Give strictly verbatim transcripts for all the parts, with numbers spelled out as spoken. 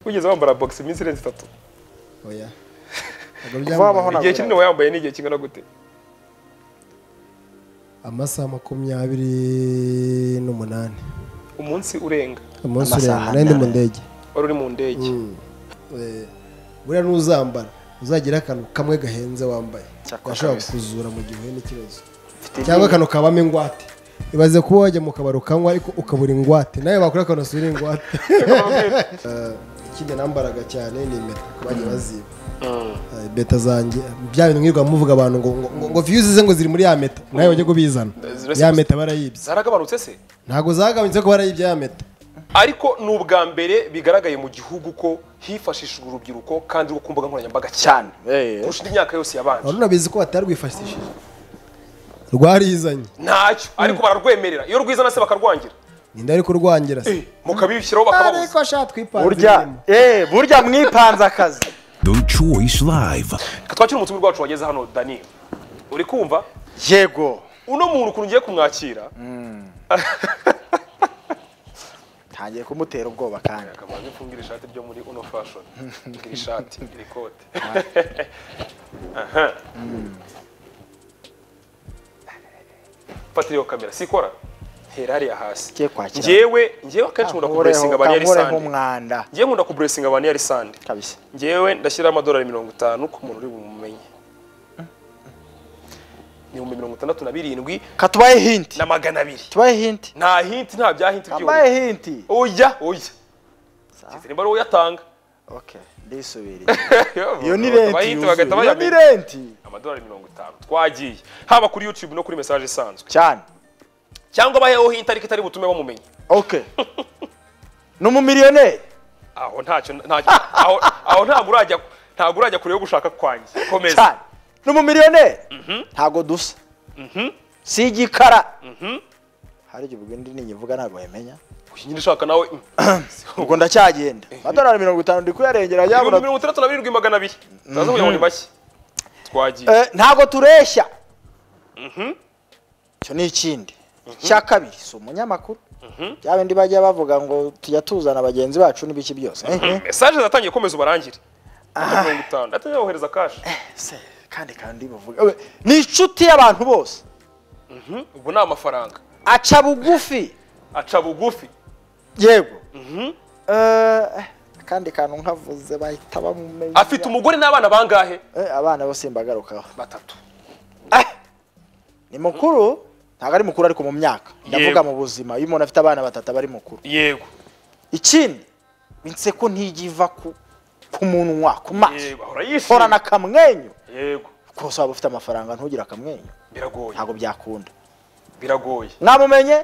ugeze wambara box iminsi irenze itatu oya igihe kinini wayambaye n'igihe kingana gute amasaha makumyabiri n'umunani umunsi urenga umunsi urenga nandi mu ndege wari uri mu ndege buriya n'uzambara uzagira akantu kamwe gahenze wambaye gashobora kuzura mu gihe n'ikibazo cyangwa akantu kabamo ingwate ibaze kuba wajya mu kabaro kanywa ariko ukabura ingwate nawe bakora akantu asubira ingwate ikindi nambaraga cyane ni impeta bagiye baziba beta zanjye bya bintu nkirwa muvuga abantu ngo ngo views ze ngo ziri muri ya meta nawe bajye kubizana ya meta barayibye zaragabanutse se ntago zagabanyitse ko barayibye ya meta ariko n'ubwa mbere bigaragaye mu gihugu ko hifashishijwe urubyiruko kandi rwo kumbuga nkoranyambaga cyane kurusha imyaka yose yabanje urabona bizi ko batarwifashishije rwarizanye ntacyo ariko bararwemerera iyo rwizana se bakarwangira ninde ari kurwangira se mukabishyiraho bakababuza ariko sha twipanze burya eh burya mwipanze akazi The Choice Live. Katwakira umutumwa rwacu wageze hano Dani. Uri kumva? Yego. Uno muntu ukuntu ngiye kumwakira. Tangiye kumutera ubwoba kandi akabanza mfungira ishati ryo muri Uno Fashion. Ngira ishati, iri kote. Aha. Patrio kamera sikora. Herari ya hasi. Njewe njewe akenshi nkunda ku blessing abani yari sande. Njewe nkunda ku blessing abani yari sande. Kabisa. Njewe ndashyira amadolari mirongo itanu ku muntu uri bumumenye. Ni mu mirongo itandatu na birindwi katubaye hint na magana abiri. Tubaye hint. Nta hint nta bya hint byo. Tubaye hint. Oya, oya. Sasa nimba ro yatanga. Okay, ndisubiri. Iyo ni renti. Iyo ni renti. Amadolari mirongo itanu. Twagiye. Haba kuri YouTube no kuri message isanzwe. Cyane. Cyangwa baheho hint ariko itari butume bamumenye. Okay. No mu millionaire. Aho ntacyo ntacyo aho aho nta gurajya nta gurajya kure yo gushaka kwanje. Komeza. Cyane. No mu millionaire. Mhm. Ntago dusa. Mhm. Sigikara. Mhm. Hari gihe ubwo ndi ninyivuga ntago yemenya. Ushingire shaka nawe. Ubwo ndacyagenda. Madolari mirongo itanu ndi kuyarengera yabura mirongo itandatu na birindwi magana abiri. Ndaza kugira ngo ni bashye. Twagiye. Eh ntago tureshya. Mhm. Cyo ni ikindi. Cya kabiri so umunyamakuru. Mhm. Yabe ndi bajya bavuga ngo tujya tuzana abagenzi bacu nibiki byose. Eh. Message zatangiye komeza ubarangire. mirongo itanu. Atangiye kohereza cash. Eh kandi kandi bavuga ni inshuti y'abantu bose. Mhm. Ubu na amafaranga. Aca bugufi. Aca bugufi. Yego. Mhm. Eh kandi kantu nkavuze bahita bamumenye. Afite umugore n'abana bangahe? Eh abana bose imbagarukaho. Batatu. Eh. Ni mukuru, ntago ari mukuru ariko mu myaka. Ndavuga mu buzima, iyo umuntu afite abana batatu bari mukuru. Yego. Ikindi binse ko ntigiva ku kumunwa kumaso. Yego, ahora Hora na kamwenyu. Yego. Kose waba ufite amafaranga ntugira akamwenyu. Biragoye. Ntago byakunda. Biragoye. Namumenye?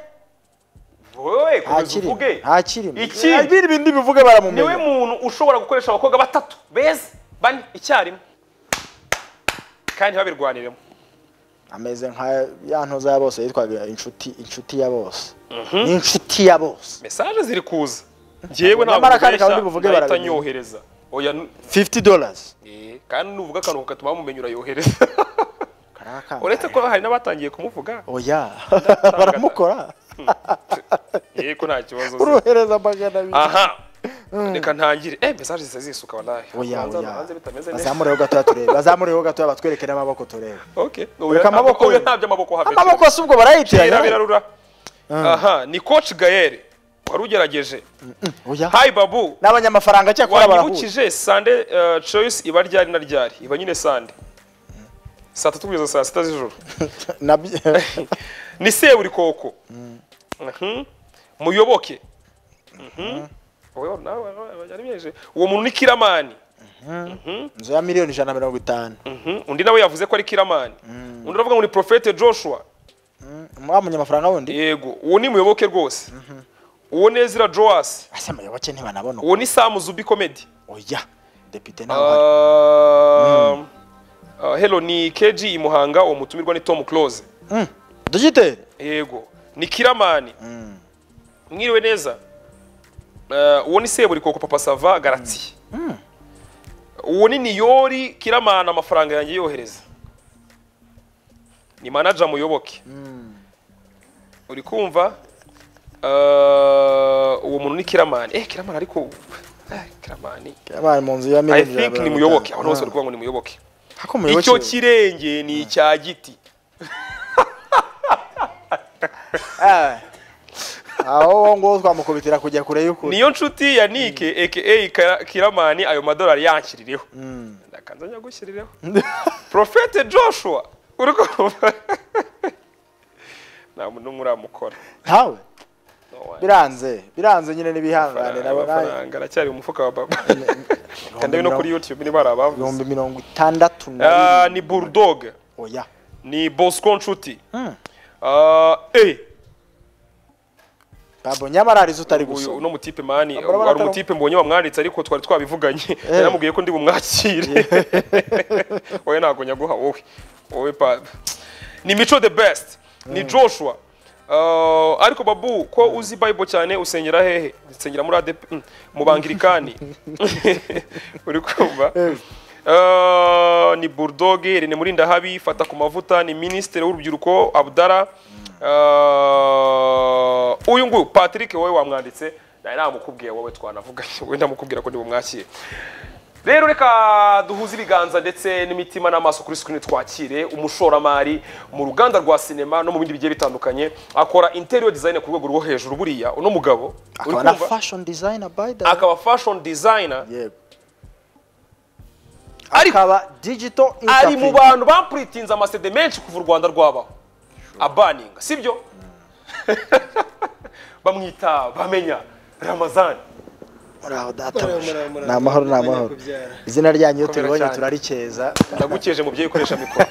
Wowe kuvuge. Hakiri. Iki ibindi bindi bivuge baramumenye. Niwe muntu ushobora gukoresha abakobwa batatu beza bani icyarimo. Kandi babirwaniremo. Ameze nka yantoza ya bose yitwaga inshuti inshuti ya bose. Ni inshuti ya bose. Message ziri kuza. Njewe ntabwo bahita nyohereza. Oya fifty dollars. Eh kandi nuvuga kantu katuma mumenyura yohereza. Karaka. Uretse ko hari nabatangiye kumuvuga. Oya. Baramukora. Eh ko nta kibazo. Urohereza magana abiri. Aha. Reka ntangire. Eh message zisuka wallahi. Oya oya. Bazamureho gato turebe. Bazamureho gato abatwerekera amaboko turebe. Okay. Ureka amaboko oya ntabyo amaboko habe. Amaboko subwo barayitiranya. Birarura. Aha, ni coach Gaël. Warugerageje. Oya. Hi babu. N'abanyamafaranga cyakora barahuye. Wanyibukije Sunday choice iba ryari na ryari. Iba nyine Sunday. Saa tatu kugeza saa sita z'ijoro. Ni se uri koko. Mhm. Muyoboke. Mhm. Oyo nawe yarimeje. Uwo muntu ni Kiramani. Mhm. Nzo ya miliyoni ijana na mirongo itanu. Mhm. Undi nawe yavuze ko ari Kiramani. Undi aravuga ngo ni Prophet Joshua. Mwa munyamafaranga wundi? Yego, uwo ni Muyoboke rwose. Uwo Nezira Joas. Ase Muyoboke ntibanabona. Uwo ni Sam Zubi Comedy. Oya. Depite nawe. Uh, uh, hello ni K G Imuhanga uwo mutumirwa ni Tom Close. Mm. Dogite? Yego. Ni Kiramani. Mm. Mwiriwe neza. Uh, uwo ni Seburi koko Papa Sava Garati. Mm. Uwo ni Niyori Kiramani amafaranga yanjye yohereza. Ni manager Muyoboke. Mm. Uri kumva? Uh, uwo muntu ni Kiramani. Eh Kiramani ariko Kiramani Kiramani mu nzu ya I miliyoni think ni muyoboke abantu bose bari kuvuga ngo ni muyoboke hako muyoboke icyo kirenge ni icya giti aho ngo twamukubitira kujya kure y'ukuri niyo nshuti ya Nike aka Kiramani ayo madolari yankiririho ndakanza nyagushyirireho Prophet Joshua uruko nta muntu muramukora ntawe biranze biranze nyine nibihangane nabo naye aracyari umufuka wa baba kandi no kuri YouTube ni barabavuze ibihumbi mirongo itandatu ah ni Bulldog oya ni Bosco nshuti ah eh Babo nyamara arizo utari guso uno mutipe mani ari umutipe mbonye wamwanditse ariko twari twabivuganye yaramubwiye ko ndi bumwakire oya nago nyaguha wowe wowe pa ni Mico the best ni Joshua uh, ariko babu ko uzi Bible cyane usengera hehe usengera muri A D P mu bangirikani uri kumva uh, ni Bulldog Rene Murinda habi fata ku mavuta ni ministre w'urubyiruko Abdara uh, uyu nguyu Patrick wowe wamwanditse naye namukubwiye wowe twanavuganye wowe ndamukubwira ko ndi bumwakire rero reka duhuze ibiganza ndetse n'imitima n'amaso kuri screen twakire umushoramari mu ruganda rwa cinema no mu bindi bigiye bitandukanye akora interior design ku rwego rwo hejuru buriya uno mugabo akaba na fashion designer by the akaba fashion designer yego akaba digital ari mu bantu bampuritinze amasede menshi kuva u Rwanda rwabaho abaninga sibyo bamwita bamenya Ramazan Muraho data. Na mahoro na mahoro. Izina ryanyu turibonye turarikeza. Ndagukeje mu byo ikoresha mikoro.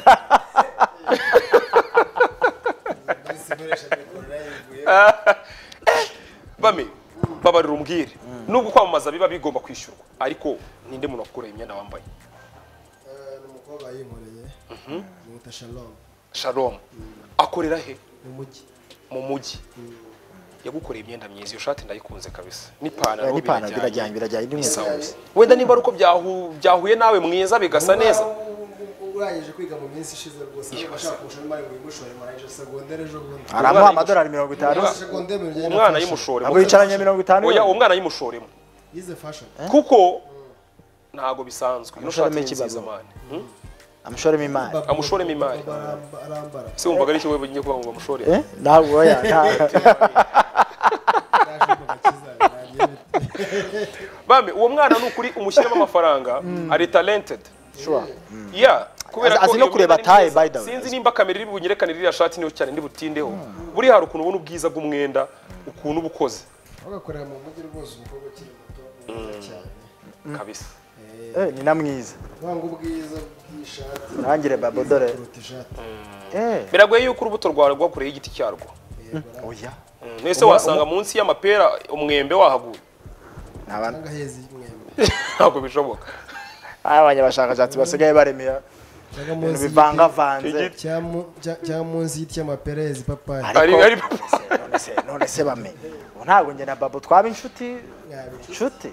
Bame babarira umbwire. Nubwo kwamamaza biba bigomba kwishyurwa ariko ninde muntu wakureye imyenda wambaye? Eh numukobwa yinkoreye. Mhm. Muta Shalom. Shalom. Akorera he? Mu mujyi. Mu mujyi. Yagukoreye imyenda myiza iyo shati ndayikunze kabisa n'ipantaro n'ipantaro birajyanye birajyanye n'inkweto wenda niba ruko byahu byahuye nawe mwiza bigasa neza urangije kwiga mu minsi ishize rwose bashaka kushora imari mu mushore maranje secondaire ejo bundi aramuha amadolari mirongo itanu umwana yimushore abo yicaranye mirongo itanu oya umwana yimushoremo yize fashion kuko ntago bisanzwe ino shati nziza mani amushoremo imari amushoremo imari arambara se wumvaga ari cyo wewe ngiye kuba ngo amushore eh ntabwo oya bame uwo mwana nukuri umushyiremo amafaranga ari talented sure yeah kubera ko no kureba taye by the way sinzi nimba kamera iri bunyerekane ririya shati niyo cyane ndi butindeho buri hari ukuntu ubona ubwiza bw'umwenda ukuntu bukoze bagakorera mu mujyi rwose umukobwa kiri muto cyane kabisa eh ni namwiza wanga ubwiza bw'ishati nangire babo dore eh biragoye yuko urubuto rwawe rwakureye igiti cyarwo oya nese wasanga munsi y'amapera umwembe wahaguye nabanga hezi umwembe ntabwo bishoboka abanye bashakashatsi basigaye baremera bivanga vanze cya munsi y'amapera hezi papayi ari ari none se none se bame ntabwo nge na babo twaba inshuti inshuti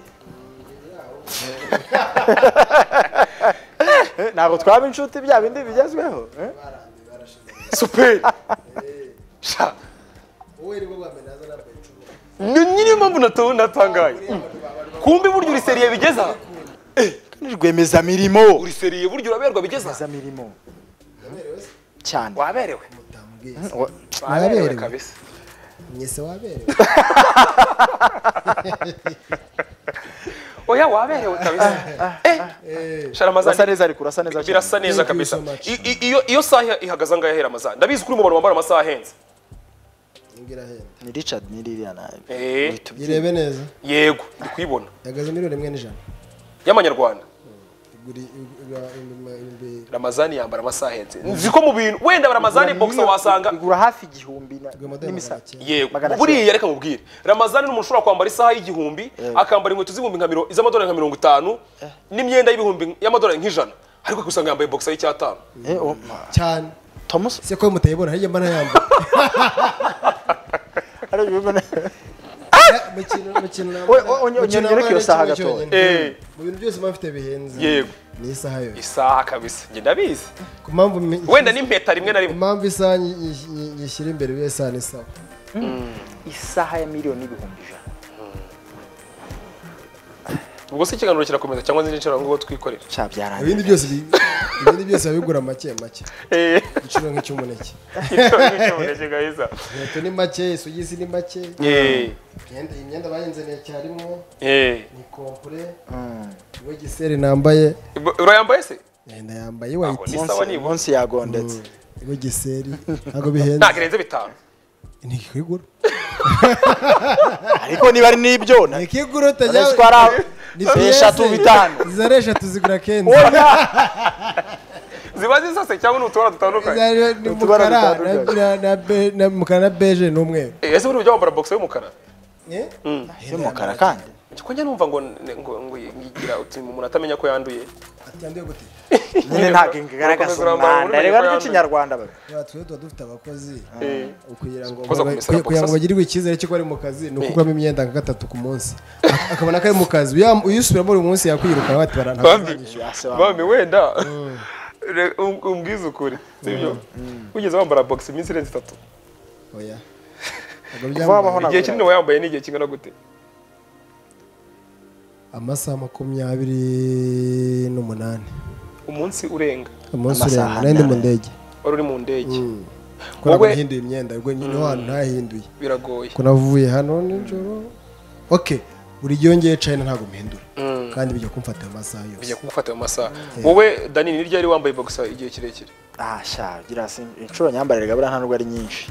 ntabwo twaba inshuti bya bindi bigezweho super sha wowe ribo bamenaza nambaye nyine mpamvu natawe natangaye kumbe buryo uri seriye bigeza rwemeza mirimo uri seriye buryo uraberwa bigeza rwemeza mirimo cyane waberewe waberewe kabisa mwese waberewe oya waberewe kabisa eh Sharamazani rasa neza ariko rasa neza birasa neza kabisa iyo iyo saha ihagaza ngahe hera Ramazani ndabizi kuri mu bantu bambara amasaha ahenze ngira henda ni Richard ni Lilian nawe eh irebe neza yego ndi kwibona yagaze miliyoni imwe n'ijana y'amanyarwanda iguri Ramazani yambara amasaha ahenze nziko mu bintu wenda Ramazani boxer wasanga igura hafi igihumbi n'imisa yego buriya reka mubwire Ramazani n'umuntu ushobora kwambara isaha y'igihumbi akambara inkweto z'ibihumbi nka mirongo iz'amadolari nka mirongo itanu n'imyenda y'ibihumbi y'amadolari nk'ijana ariko kusanga yambaye boxer y'icyatanu cyane Thomas se ko mutayibona hirya mbana yambaye ari bibona mukino mukino onyonyereke yo saha gato eh mu bintu byose mafite bihenze yego ni isaha yo isaha kabisa nge ndabizi ku mpamvu wenda n'impeta rimwe na rimwe impamvu isaha yishyira imbere besa ni sawa isaha ya miliyoni ibihumbi ijana ubwo se ikiganiro kirakomeza cyangwa nzi n'icyo ngo twikorera cha byarangiye ibindi byose ibindi byose babigura make make eh igiciro nk'icyumuneke icyumuneke gahiza inkweto ni make isugisi ni make eh imyenda imyenda bayenze ne cyarimo eh ni complet we giseri nambaye urayambaye se yenda yambaye white ni sawa ni munsi yagondetse we giseri ntago bihenze ntagerenze bitanu ni kigura ariko niba ari nibyo ni kigura tajya twara eshatu bitanu zaresha tuzigura kenzi ziba zisase cyangwa n'utubara dutandukanye ni mukara na na mukara na beige n'umweru ese uri ujya wambara box y'umukara eh y'umukara kandi ko njya numva ngo ngo ngo ngigira uti umuntu atamenya ko yanduye yanduye gute nyine ntago ingaragaza umwanda rega rw'ikinyarwanda babe twe tuba dufite abakozi kugira ngo Koza kumesa box kugira ngo bagirirwe icyizere cyo ari mu kazi no kuguramo imyenda nka gatatu ku munsi akabona ko ari mu kazi uyisubiramo buri munsi yakwiruka bati baranta bambi wenda umbwiza ukuri sibyo ugeze wambara box iminsi irenze itatu oya igihe kinini wayambaye n'igihe kingana gute amasaha makumyabiri n'umunani umunsi urenga umunsi urenga nandi mu ndege wari uri mu ndege wowe hinduye imyenda ubwo nyine hano ntahinduye biragoye ko navuye hano nijoro okay buri gihe ngeye China ntago mpindura kandi bijya kumfata amasaha yose bijya kumfata amasaha wowe Dani ni ryari wambaye boxer igihe kirekire ah sha gira se inshuro nyambarire gabura nta nubwo ari nyinshi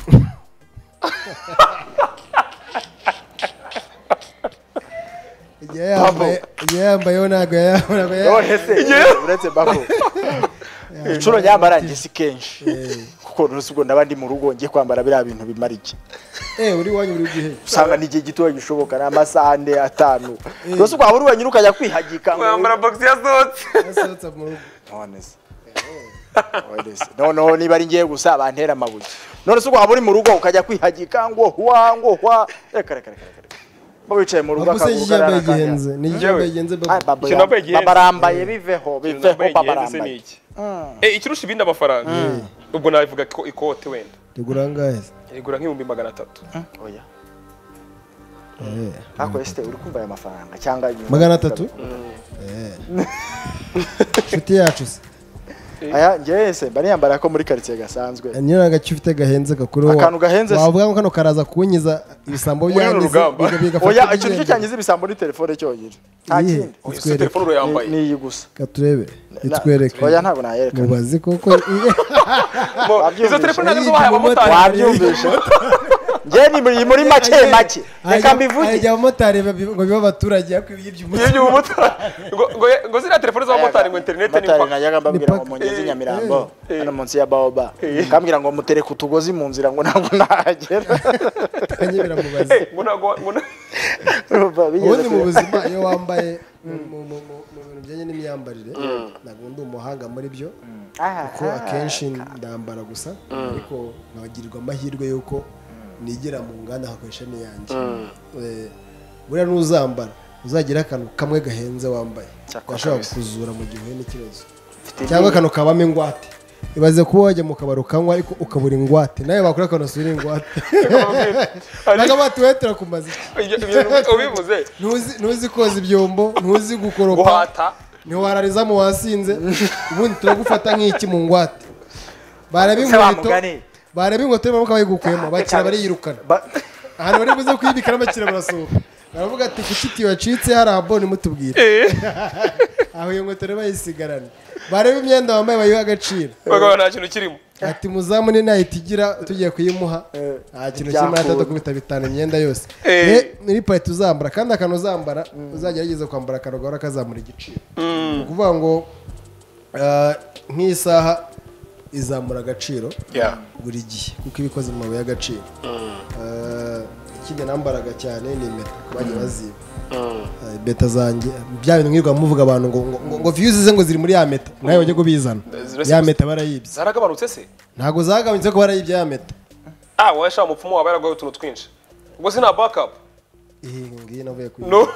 yambaye yambaye nago yambaye yohese uretse bako inshuro nyambara ngisi kenshi kuko nusubwo ndabandi mu rugo ngiye kwambara bira bintu bimara iki eh uri wanyu uri gihe usanga n'igihe gito gishoboka n'amasaha ane atanu nusubwo aburi wanyu ukajya kwihagika ngo wambara box yazotse yazotse mu rugo honest no no niba ari ngiye gusa abantera amabuye none subwo aburi mu rugo ukajya kwihagika ngo hwa ngo hwa reka reka reka babicaye mu rugo akagukara gihenze ni gihe gihenze babarambaye biveho biveho babarambaye eh ikirushi ibindi amafaranga ubwo nabivuga ko ikote wenda igura ngahe igura nk'ibihumbi magana atatu oya eh ako este uri kumva aya mafaranga cyangwa magana atatu eh shuti yacu aya ngese bari yambara ko muri quartier gasanzwe niyo nagacu ufite gahenze gakuru akantu gahenze wavuga ngo kano karaza kunyiza ibisambo byangize oya icyo cyo cyangize ibisambo ni telefone cyonyine nta kindi ufite telefone uro yambaye ni gusa katurebe itwereke oya ntago nayereka mubazi koko izo telefone nazo bahaye abamotari wabyumvisha nge ni muri muri make make reka mbivuge ajya abamotari ngo biba abaturage yakwibye umumotari ngo ngo zira telefone z'abamotari ngo internet ni kwa nayaga mbabwira ngo mongeze Nyamirambo hano munsi ya Baoba kambwira ngo mutere kutugozi mu nzira ngo ntabwo nahagera kanyibira mubazi ngo nago ngo ubundi mu buzima iyo wambaye mu bintu bijyanye n'imyambarire ntabwo ndi umuhanga muri byo kuko akenshi ndambara gusa ariko nkagirirwa amahirwe yuko nigira mu nganda hakoresha niyanjye buriya n'uzambara uzagira akantu kamwe gahenze wambaye gashobora kuzura mu gihe n'ikibazo cyangwa akantu kabamo ingwate ibaze kuba wajya mu kabari ukanywa ariko ukabura ingwate nawe bakora akantu usubira ingwate ntabwo bati we turakumaze ubivuze ntuzi koza ibyombo ntuzi gukoropa ntiwarariza mu wasinze ubundi turagufata nk'iki mu ngwate bareba inkweto bareba inkweto y'amaboko bayigukuyemo bakira bariyirukana ahantu bari buze kuyibikana bakira barasohoka baravuga ati kuki wacitse hari abone mutubwire aho iyo nkweto rero bayisigarana bareba imyenda wambaye bayiha agaciro bagabo nta kintu kirimo ati muzamu ni nayitigira tugiye kuyimuha nta kintu kirimo atadakubita bitanu imyenda yose muri parite uzambara kandi akantu uzambara uzagerageza kwambara akantu gahora kazamura igiciro ni ukuvuga ngo nk'isaha izamura agaciro buri gihe kuko iba ikoze mu mabuye y'agaciro ikindi nambaraga cyane ni impeta bajya baziba impeta zanjye bya bintu nk'irwa muvuga abantu ngo ngo views ze ngo ziri muri ya meta nawe bajye kubizana ya meta barayibye zaragabanutse se ntago zagabanyutse ko barayibye ya meta ah wowe sha umupfumu waba yaragaye utuntu twinshi ubwo sina backup eh ngiye navuye ku no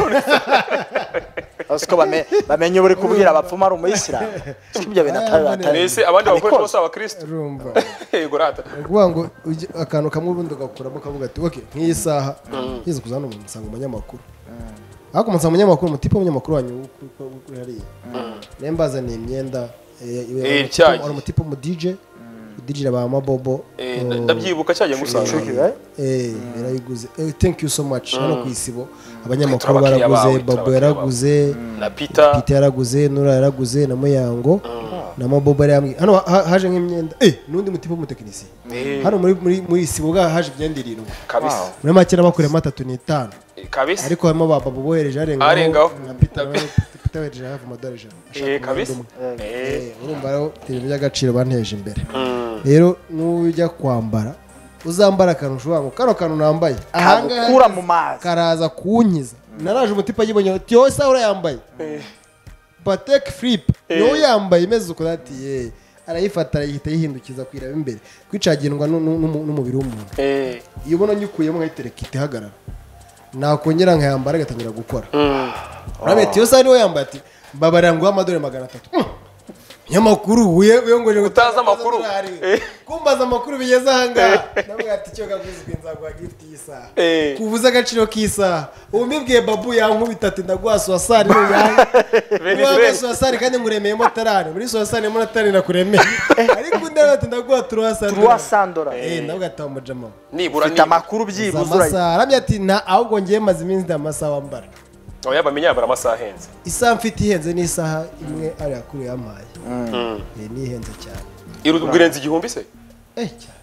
Asiko bame bamenye buri kubwira abapfuma ari umuyisilamu ibyo binatari nese abandi bakoresha bose abakristo urumva yego rata kuvuga ngo akantu kamwe ubundi ugakuramo kavuga ati okay nk'iyi saha yize kuzana umuntu nsanga umunyamakuru ariko umunsi umunyamakuru umutipe w'umunyamakuru wanyu kuri hariya nembaza ni imyenda Eh, cyagiye. ari umutipe mu D J D J ba Mabobo Eh, ndabyibuka cyagiye gusanga eh yarayiguze eh, thank you so much hano ku isibo abanyamakuru Turabakiriya baraguze bawe, Babo turabakiriya yaraguze na Peter Peter yaraguze Nura yaraguze na Muyango na Mabobo yari hano ha- haje nk'imyenda eh nundi mutipe mu tekinisi Eh, hano muri muri muri isibo bwa haje imyenda irindwi kabisa muri make n'abakuremo atatu n'itanu Eh, kabisa ariko harimo ba Babo bohereje arengaho Arengaho. na Peter nawe Peter wereje hafi amadolari ijana ashaka Eh, umwenda kabisa umwe. Eh, Eh, urumva rero ibintu by'agaciro banteje imbere mm. rero n'ujya kwambara uzambara akantu ushobora ngo kano kantu nambaye kagukura mu mazi karaza kunkiza naraje umutipe agibonye ati yowe sawa urayambaye Patek Flip niwe yambaye imeze uko ati ye arayifata arayihita yihindukiza kwiraba imbere kwicagirwa nu- nu- nu- n'umubiri w'umuntu Eh, iyo ubona nyukuyemo nkayitereka itihagarara nakongera nkayambara agatangira gukora urabe ati yo sawa niwe yambaye ati mbabarira ngo amadore magana atatu nyamakuru we we ngo Utazi amakuru. Eh. kumbaza amakuru bigeze ahangaha nabwo ati cyo gaguzwe nzaguha gift y'isaha Eh. kuvuza agaciro k'isaha umbibwiye babu yankubita ati ndaguha soasari n'uyange Venezuela. soasari kandi nguremeye motarane muri soasari motarane nakuremeye ariko undi ati ndaguha turuwasari turuwasandora eh ndavuga ati amujama nibura ufite ni amakuru byibuze urayibona amasaha aramye ati nta ahubwo ngiye maze iminsi nda amasaha wambara oya bamenya yambara amasaha ahenze isaha mfite ihenze n'isaha imwe ari yakuru yampaye Mm. eh ni ihenze cyane Iru- birenze igihumbi se eh cyane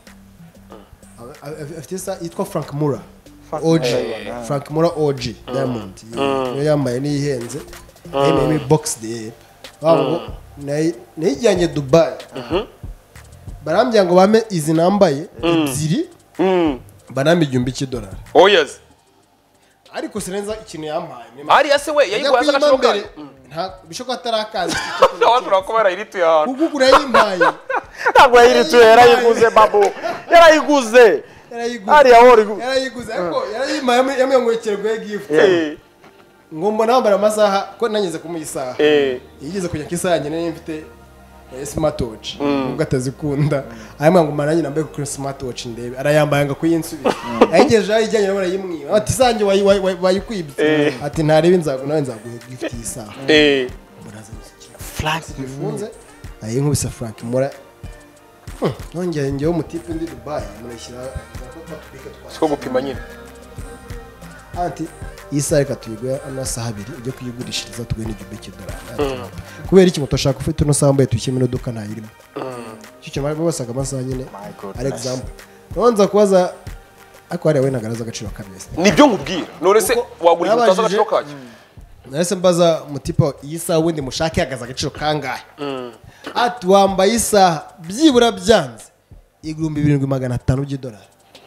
A- a- afite isaha yitwa Frank Mura O G Frank Mura O G Diamond niyo yambaye n'ihenze M M box de wango nayijyanye Dubai barambya ngo bame izi nambaye ebyiri Mm. banambe igihumbi cy'idolari Oh yes ariko sirenza ikintu yampaye ari ase we yayiguhaza agaciro kayo nta bishoka atarakazi abantu bakobara irituye ahantu kugugura yimpaye ntabwo yayirituye yarayiguze babu yarayiguze yarayiguze hariya hori yarayiguze ariko yarayimpaye yamwengwekerwe gift Eh, ngo mbona nambara amasaha ko nanyeze kumuha isaha eh, yigeze kujya ku isaha nyine niyo mfite eh, smartwatch nubwo atazikunda ayamwe ngo mananye nambaye kuri smartwatch ndebe arayambaye ngo kuyinsubira ayigeje ayijyanye nawe arayimwiba ati sange wayikwibye ati ntarebe inzago nawe nzaguhe gift y'isaha eh. muraza Frank bifunze ayinkubise Frank mura Hmm, nongeye ngewe umutipe ndi Dubai murashyira Siko gupima nyine anti isa reka tuyigwe amasaha abiri ujye kuyigurishiriza tuguhe n'igihumbi cy'idolari kubera iki mutashaka ufite uno sambaye tukime imodoka ntayirimo icyo kintu bari basaga amasaha nyine ari example nonza kubaza ariko hariya we nagaraza agaciro kabese nibyo nkubwira none se wagura inkweto nabajije- z'agaciro kacyo nahise mbaza mutipe iyi saha wundi mushake yagaza agaciro kangahe ati wambaye isaha byibura byanze igihumbi birindwi magana atanu by'idolari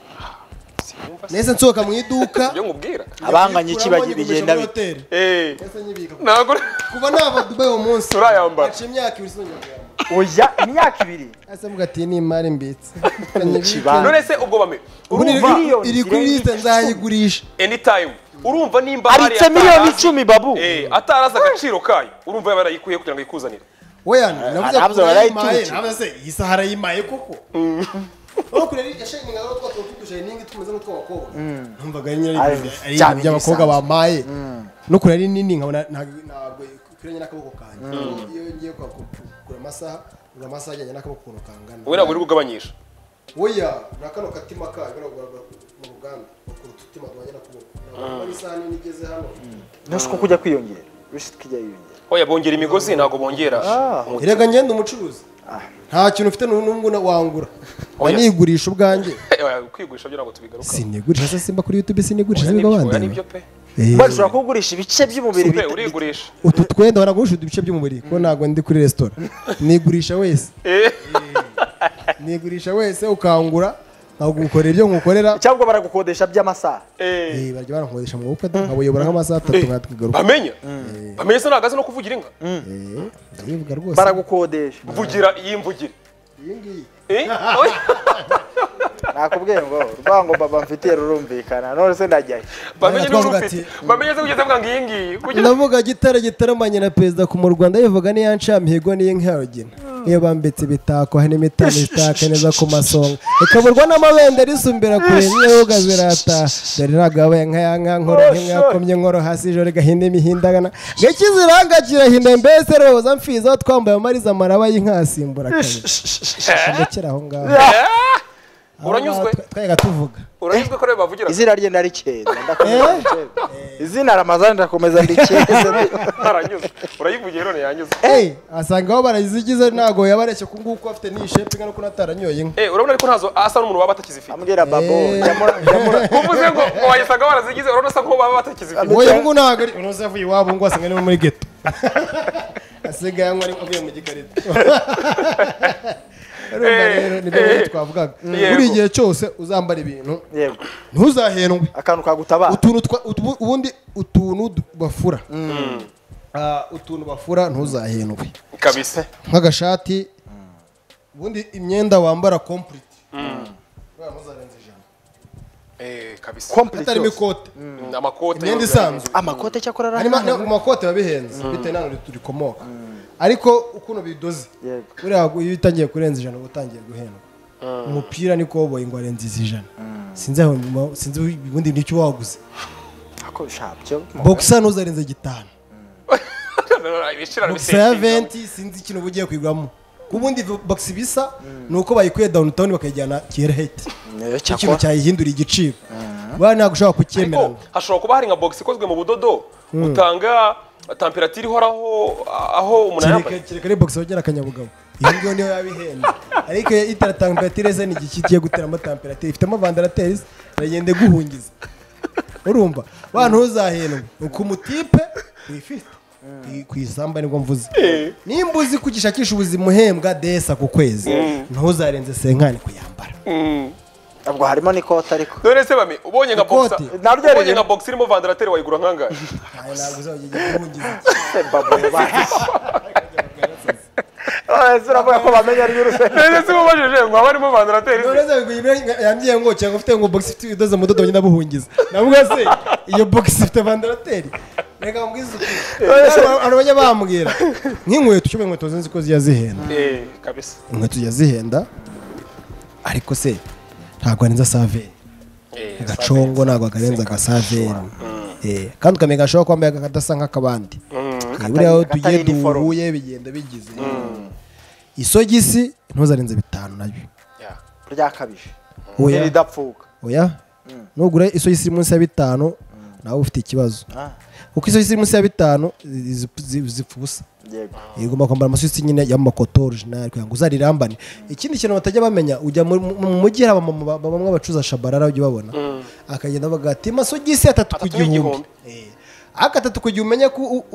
nahise nsohoka mu iduka ibyo nkubwira abanganye iki bagi- bigenda bite hoteli eh nahise nyibika ntabwo kuva nava Dubai uwo munsi Turayambara. haciye imyaka ibiri sinongera kuyambara oya imyaka ibiri nahise mvuga ati ni imari mbitse Kibanza. none se ubwo bame ubu iri- Urumva? iri- iri kuri Miliyoni liste nzayigurisha anytime urumva nimba aritse miliyoni icumi babu eh ataraza agaciro kayo urumva yaba yarayikuye kugira ngo yikuzanire oya navuze ntabwo ko barayiturutse. yarayimaye navuze se iyi saha arayimaye koko aho kure yashayininga aho twa tudushaye ningi tumeze nk'utw'abakobwa numvaga ari nyine Ari ari bya ibintu by'abakobwa bisanzwe. bamaye no kure ari nini nkabona ntabwo ntabwo kurenya n'akaboko kanjye iyo ngiye kwa kugura amasaha ngura amasaha ajyanye n'akaboko ukuntu kangana wowe ntabwo uri kugabanyisha oya na kano katima kayo baragura mu ruganda bakora ututima tubanye n'akaboko ntabwo ari isaha nini igeze hano nose ko kujya kwiyongera bishit kijya yiyongera oya bongera imigozi ntabwo bongera umuti. erega ngende umucuruzi nta kintu ufite n'ubwo wangura Oya. wanigurisha ubwanjye Oya, kwigurisha byo ntabwo tubigaruka sinigurisha se simba kuri YouTube sinigurisha Oya, bigo nibyo- oya, bandi nibyo pe bashobora kugurisha ibice by'umubiri Super, bita- urigurisha utu twenda baragurisha ibice by'umubiri ko ntabwo ndi kuri restaurant nigurisha wese eh nigurisha wese ukangura nkagukorera ibyo nkukorera cyangwa baragukodesha by'amasaha eh eh barya barankodesha mu bukwe nkabuyobora nk'amasaha atatu nkatwigaruka bamenya bamenya se nagaze no kuvugira inka eh ndabivuga rwose baragukodesha vugira yimvugira iyi ngiyi eh oya nakubwiye ngo urwango baba mfitiye rurumvikana none se ndajyayo bamenye Twavuga n'urufite ati- bamenye se kugeza bwa ngiyi ngiyi kugira ndavuga gitare gitaramanye na perezida ku mu Rwanda yivuga niya ncamihigo niyo nk'arugina iyo bambitse ibitako hari n'imitako itaka neza ku masonga ikaburwa n'amabendera isumbira kure n'iyoga zirata dore nagabaye nka ya nka nkoro nk'imwe yakomye nkoro hasi ijoro gahinda imihindagana gakiziranga kirahinda mbese roza mfiza twambaye amariza amaraba y'inkasimbura kabiri ndekera aho ngaho uranyuzwe twayaga tuvuga uranyuzwe ko rero bavugira izina rye nari keza ndakomeza izina Ramazani ndakomeza ndikeza aranyuzwe urayivugiye rone yanyuzwe eh asanga aho barazigize nago yabareke ku nguko afite ni shape ngano kunataranyoye inka eh urabona ariko ntazo asa n'umuntu waba batakizifite ambwira babo yamura yamura uvuze ngo ngo wayisanga barazigize urabona asa nko baba batakizifite oya ngo nago unozavuye wabo ngo asanga ni muri ghetto asigaye ngo ari avuye mu gikarito rero ni byo twavugaga buri gihe cyose uzambara ibintu yego ntuzahendwe akantu kagutabara utuntu ubundi utuntu bafura ah utuntu bafura ntuzahendwe kabisa nk'agashati ubundi imyenda wambara complete ntuzarenze ijana eh kabisa complete atari mikote amakote imyenda isanzwe amakote cyakora harimo amakote babihenze bitewe n'aho turikomoka ariko ukuntu bidoze uriya iyo utangiye kurenza ijana utangiye guhendwa umupira ni koboyi ngo arenze ijana sinzi aho sinzi ubundi nicyo waguze ako shabyo boxer nuzarenze gitanu ibishira boxer ya venti sinzi ikintu bugiye kwigwamo kubundi box bisa nuko bayikuye downtown bakayijyana Kierhete ikintu cyayihindura igiciro bwana ntabwo ushobora kucyemera hashobora kuba hari nka box ikozwe mu budodo utanga temperature ihoraho aho umuntu yambaye kireka ari box bagera akanyabugabo iyo ngiyo niyo yabihenze ariko itara temperature ze ni gikigiye guteramo temperature ifitemo vandarateurs bagende guhungiza urumva bantu uzahendwa uko mutipe wifite kwisamba nibwo mvuze nimbuzi kugishakisha ubuzima uhembwa desa ku kwezi ntuzarenze senkani kuyambara abwo harimo n'ikota ariko none se bame ubonye nka boxer ubonye nka boxer irimo vandarateri wayigura nkangahe ayo ntabwo uzagiye guhungiza babo ah sura ko bamenya ari uruse none se mubajije ngo abarimo vandarateri none se yambye ngo cyangwa ufite ngo box ifite idoze mu dodo nyina buhungiza nabwo se iyo box ifite vandarateri reka mbwize arabanya bambwira nk'inkweto cyo inkweto zinzi ko ziyazihenda eh kabisa inkweto yazihenda ariko se ntabwo arenza saveri gacongo ntabwo akarenza gasaveri eh kandi kamega ashobora kwambaye akadasa nk'akabandi buriya aho tugiye duhuye bigenda bigize isogisi ntuzarenze bitanu nabyo ryakabije oya ridapfuka oya nugura isogisi munsi ya bitanu nawe ufite ikibazo kuko isogisi munsi ya bitanu zipfubusa yego igomba kwambara amasogisi nyine y'amakoto original kugira ngo uzarirambane ikindi kintu batajya bamenya ujya mu mujyi haba bamwe bacuza shabarara ujye babona akagenda bagati amasogisi atatu ku gihumbi eh akatatu kugiye umenya ko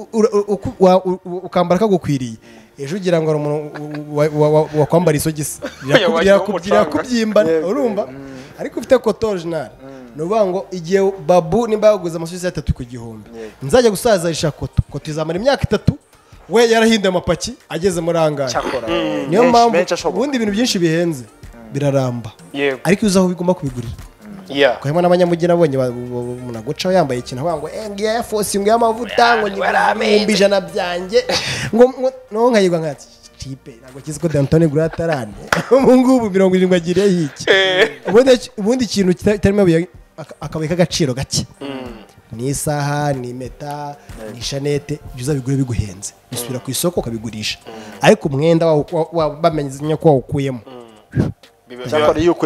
ukambara kagukwiriye ejo ugira ngo umuntu wakwambara isogisi kugira kubyimba urumva ariko ufite koto original nuvuga ngo igihe babu nimba yaguze amasogisi atatu ku gihumbi nzajya gusazarisha koto koto izamara imyaka itatu we yarahinda amapaki ageze muri angahe niyo mpamvu ubundi ibintu byinshi bihenze biraramba ariko uzaho bigomba kubigurira yeah kwa n'abanyamujyi nabonye umuntu agucaho yambaye ikintu avuga ngo eh ngiye force ngo y'amavuta ngo ni ijana byanjye ngo no nkayigwa nka tipe ntabwo kizi ko D'Antoni Gratarane ubu ngubu mirongo irindwi agiriye hiki ubundi ubundi ikintu kitarimo akabika agaciro gake ni isaha ni meta ni shanete byuza bigure biguhenze bisubira ku isoko ukabigurisha ariko umwenda bamenye ko wawukuyemo cyakora yuko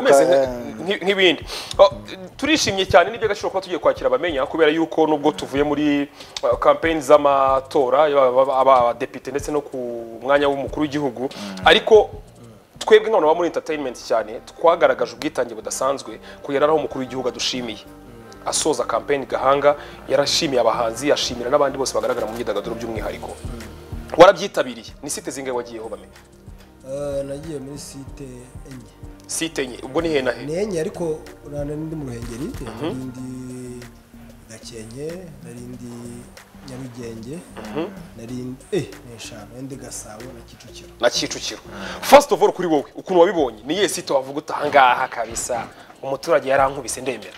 nk'ibindi turishimye cyane n'ibyo gaciro kuba tugiye kwakira abamenya kubera yuko nubwo tuvuye muri campaign z'amatora abadepite ndetse no ku mwanya w'umukuru w'igihugu ariko twebwe nk'abantu muri entertainment cyane twagaragaje ubwitange budasanzwe kugera aho umukuru w'igihugu adushimiye asoza campaign gahanga yarashimiye abahanzi yashimira n'abandi bose bagaragara mu myidagaduro by'umwihariko warabyitabiriye ni site zingahe wagiyeho bamenye nagiye muri site enye site enye ubwo ni he na he ni enye ariko urana n'indi mu Ruhengeri n'indi Gakenke n'indi Nyarugenge n'indi eh neshano n'indi Gasabo na Kicukiro na Kicukiro first of all kuri wowe ukuntu wabibonye ni ye site wavuga utangaha kabisa umuturage yarankubise ndemera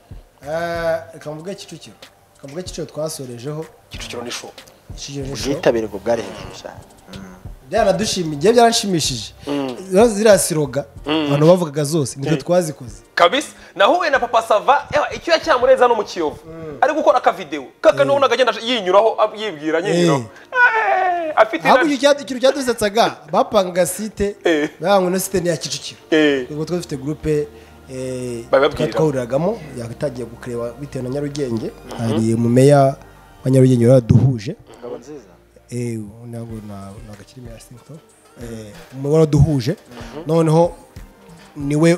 eh kamvuga Kicukiro kamvuga Kicukiro twasorejeho Kicukiro ni show ubwitabire bwo bwari hejuru cyane byaradushimiye igihe byaranshimishije ziriya siroga abantu bavugaga zose nitwe twazikoze kabisa nahuye na Papa Sava icyo yacyamurenza no mu Kiyovu ari gukora aka video kaka none agenda yinyuraho yibwira nyiraho afite ikintu cyadusetsaga bapangaga site bangwe no site ya Kicukiro ubwo twa dufite groupe twahuriragamo yatagiye gukureba bitewe na Nyarugenge hari mu meya wa Nyarugenge waraduhuje eh nabo nagakiri meya sinto eh waraduhuje noneho niwe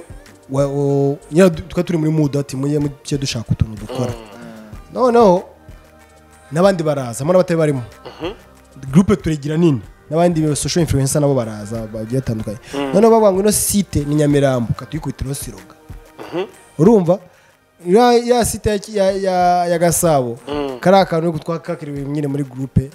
twa turi muri mood ati muye mu cyo dushaka utuntu dukora noneho nabandi baraza amana batari barimo groupe turigira nini nabandi social influencer nabo baraza bagiye atandukanye noneho babangwe no site ni Nyamirambo katuyikubitiro siroga urumva ya ya site ya ya, ya Gasabo kari akantu ko twakakiriwe nyine muri groupe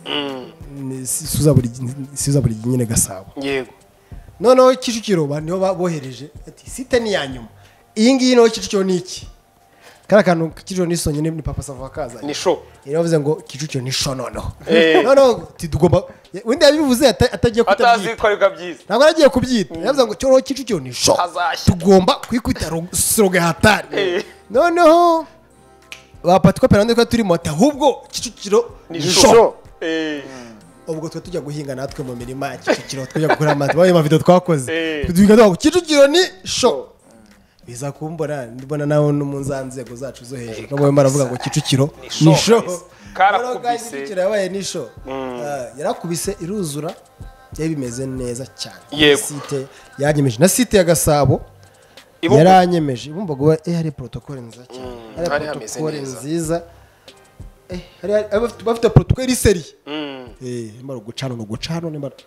suza buri suza buri nyine Gasabo yego noneho Kicukiro baniho babohereje ati site ni yanyuma iyi ngiyi no Kicukiro ni iki kara kantu Kicukiro ni sonye ni Papa Sava kaza ni show iravuze ngo Kicukiro ni show noneho noneho tidugomba wenda yabivuze atagiye kutabyita atazi ko ari byiza ntabwo aragiye kubyita yavuze ngo cyo Kicukiro ni show tugomba kwikwita slogan hatari noneho bapatwa perande ko turi moto ahubwo Kicukiro ni show eh ubwo twa tujya guhinga natwe mu mirima Kicukiro tujya gukora amazi baye ma video twakoze tuduhinga ngo Kicukiro ni show biza kumbora ndibona naho no munzanzego zacu zo hejuru no boye maravuga ngo Kicukiro ni show karakubise Kicukiro yabaye ni show yarakubise iruzura byari bimeze neza cyane site yanyemeje na site ya Gasabo yaranyemeje bumva ngo eh hari protocole nziza cyane hari protocole nziza eh hari bafite protocole seri eh mara gucana no gucana ne mara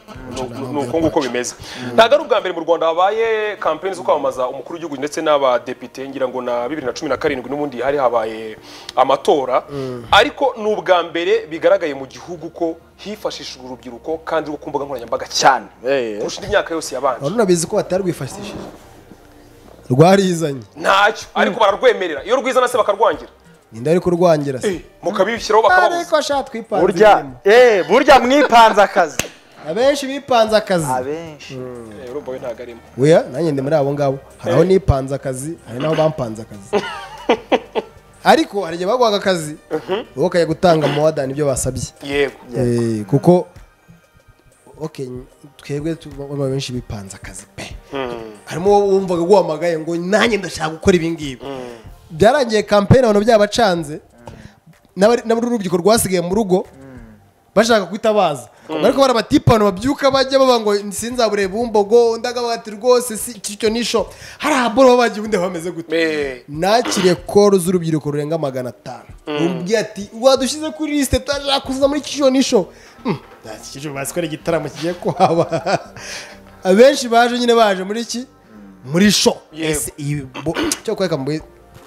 nuko nguko bimeze ntago ari ubwa mbere mu Rwanda habaye campaign zo kwamamaza umukuru w'igihugu ndetse n'aba deputy ngira ngo na bibiri na cumi na karindwi n'ubundi hari habaye amatora ariko n'ubwa mbere bigaragaye mu gihugu ko hifashishijwe urubyiruko kandi rwo kumbuga nkoranyambaga cyane kurusha imyaka yose yabanje uruna bizi ko batari rwifashishije rwarizanye ntacyo ariko bararwemerera iyo rwizana se bakarwangira ninda ariko rwangira se mukabishyiraho bakababuza ariko sha twipanze burya eh burya mwipanze akazi abenshi bipanze akazi abenshi eh urumva we ntago arimo weya nanjye ndi muri abo ngabo haraho nipanze akazi hari naho bampanze akazi ariko hari gihe bagwaga akazi wowe kaya gutanga mu wadani ibyo basabye yego eh kuko okay twebwe tubona benshi bipanze akazi pe harimo wumvaga guhamagaye ngo nanjye ndashaka gukora ibi ngibi byarangiye campaign abantu byabacanze n'abari urubyiruko rwasigaye mu rugo bashaka kwitabaza ariko bara batipano babyuka bajya baba ngo sinzabure bumbogo ndagabati rwose si cyo nisho hari aboro babagiye undi bameze gute nakire call z'urubyiruko rurenga magana atanu umbwiye ati wadushize kuri liste tashaka kuza muri cyo nisho cyo basikore gitaramo kigiye kwaba abenshi baje nyine baje muri iki muri show cyo kweka mbe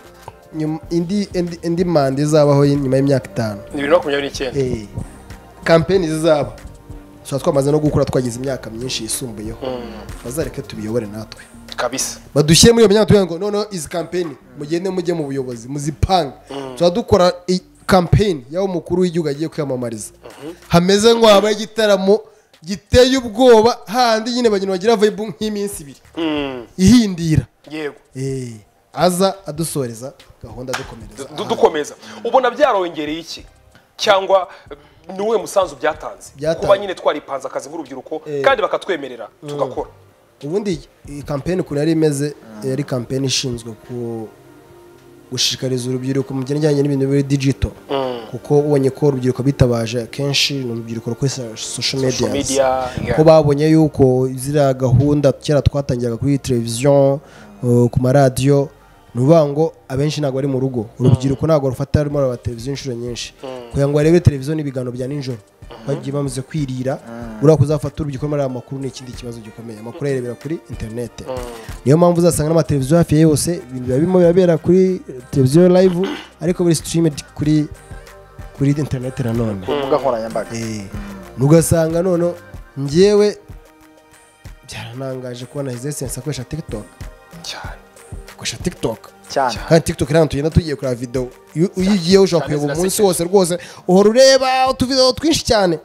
indi indi mande zabaho nyuma y'imyaka itanu bibiri na makumyabiri n'icyenda eh campaign zizaba so twamaze no gukura twagize imyaka myinshi yisumbuyeho bazareke tubiyobore natwe kabisa badushyire muri iyo myaka tuvuga ngo none izi campaign mugende mujye mu buyobozi muzipanga so dukora campaign yawo mukuru w'igihugu agiye kwiyamamariza hameze ngo habaye igitaramo giteye ubwoba handi nyine bagina bagira vibe nk'iminsi ibiri ihindira yego eh aza adusoreza gahunda dukomereza dukomeza ubona byarongereye iki cyangwa nuwe musanzu byatanze kuba nyine twaripanze akazi nk'urubyiruko kandi bakatwemerera tugakora ubundi iyi campaign kuri yari imeze yari campaign ishinzwe ku gushishikariza urubyiruko mu bijyanye n'ibintu biri digital kuko ubonye ko urubyiruko bitabaje kenshi n'urubyiruko rukoresha social media ko babonye yuko zira gahunda kera twatangiraga kuri television ku maradiyo nuvuga ngo abenshi ntago ari mu rugo urubyiruko ntago rufata arimo aba televiziyo inshuro nyinshi kugira ngo arebe televiziyo n'ibigano bya ninjoro bagiye bamaze kwirira ura kuzafata urubyiruko muri amakuru ni ikindi kibazo gikomeye amakuru yerebera kuri internet niyo mpamvu uzasanga n'ama televiziyo hafi yose ibintu birimo birabera kuri televiziyo live ariko buri streamed kuri kuri internet na none kumbuga nkoranyambaga eh nugasanga none ngewe byaranangaje kubona Hisense akoresha TikTok cyane akoresha TikTok cyane kandi TikTok rero tugenda tugiye kuri video uyigiye ushaka kuyobora umunsi wose rwose uhora ureba utuvideo twinshi cyane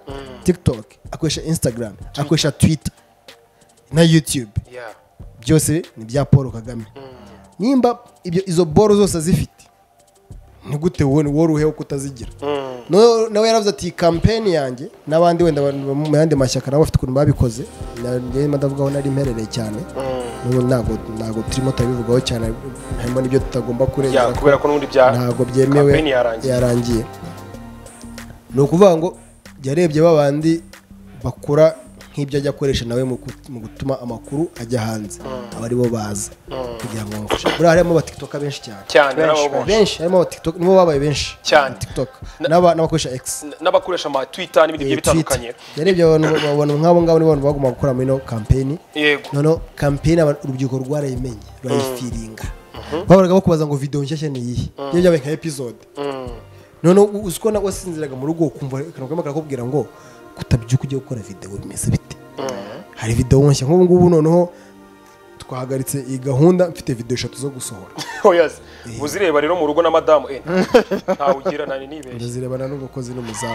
TikTok akoresha Instagram akoresha Twitter na YouTube Yeah. byose ni bya Paul Kagame nimba ibyo izo boro zose zifite ni gute wowe woruheho kutazigira no nawe yaravuze ati campaign yanjye nabandi wenda mu yandi mashyaka nabo bafite kuntu babikoze njye ndavugaho nari imperereye cyane ntabwo ntabwo turimo tabivugaho cyane harimo nibyo tutagomba kurengera kubera ko n'undi bya ntabwo byemewe yarangiye no kuvuga ngo yarebye babandi bakora nk'ibyo ajya akoresha nawe mu gutuma amakuru ajya hanze abari bo baza kugira ngo bamufashe buriya harimo aba TikTok benshi cyane cyane benshi harimo aba TikTok nibo babaye benshi cyane TikTok n'abakoresha X n'abakoresha ama Twitter n'ibindi bigiye bitandukanye yarebye abantu babona nk'abo ngabo nibo bagomba gukora muri no campaign yego none campaign urubyiruko rwarayimenye rwayifiringa bahoraga bakubaza ngo video nshyashya ni iyi iyo byabaye nka episode none uziko na wasinziraga mu rugo ukumva kanakoma karakubwira ngo kutabyuka ujye gukora video bimeze bite hari video nshya nk'ubu ngubu noneho twahagaritse iyi gahunda mfite video eshatu zo gusohora oyaze uzireba rero mu rugo na madamu eh nta ugira nani nibeshye ndazirebana n'umukozi n'umuzamu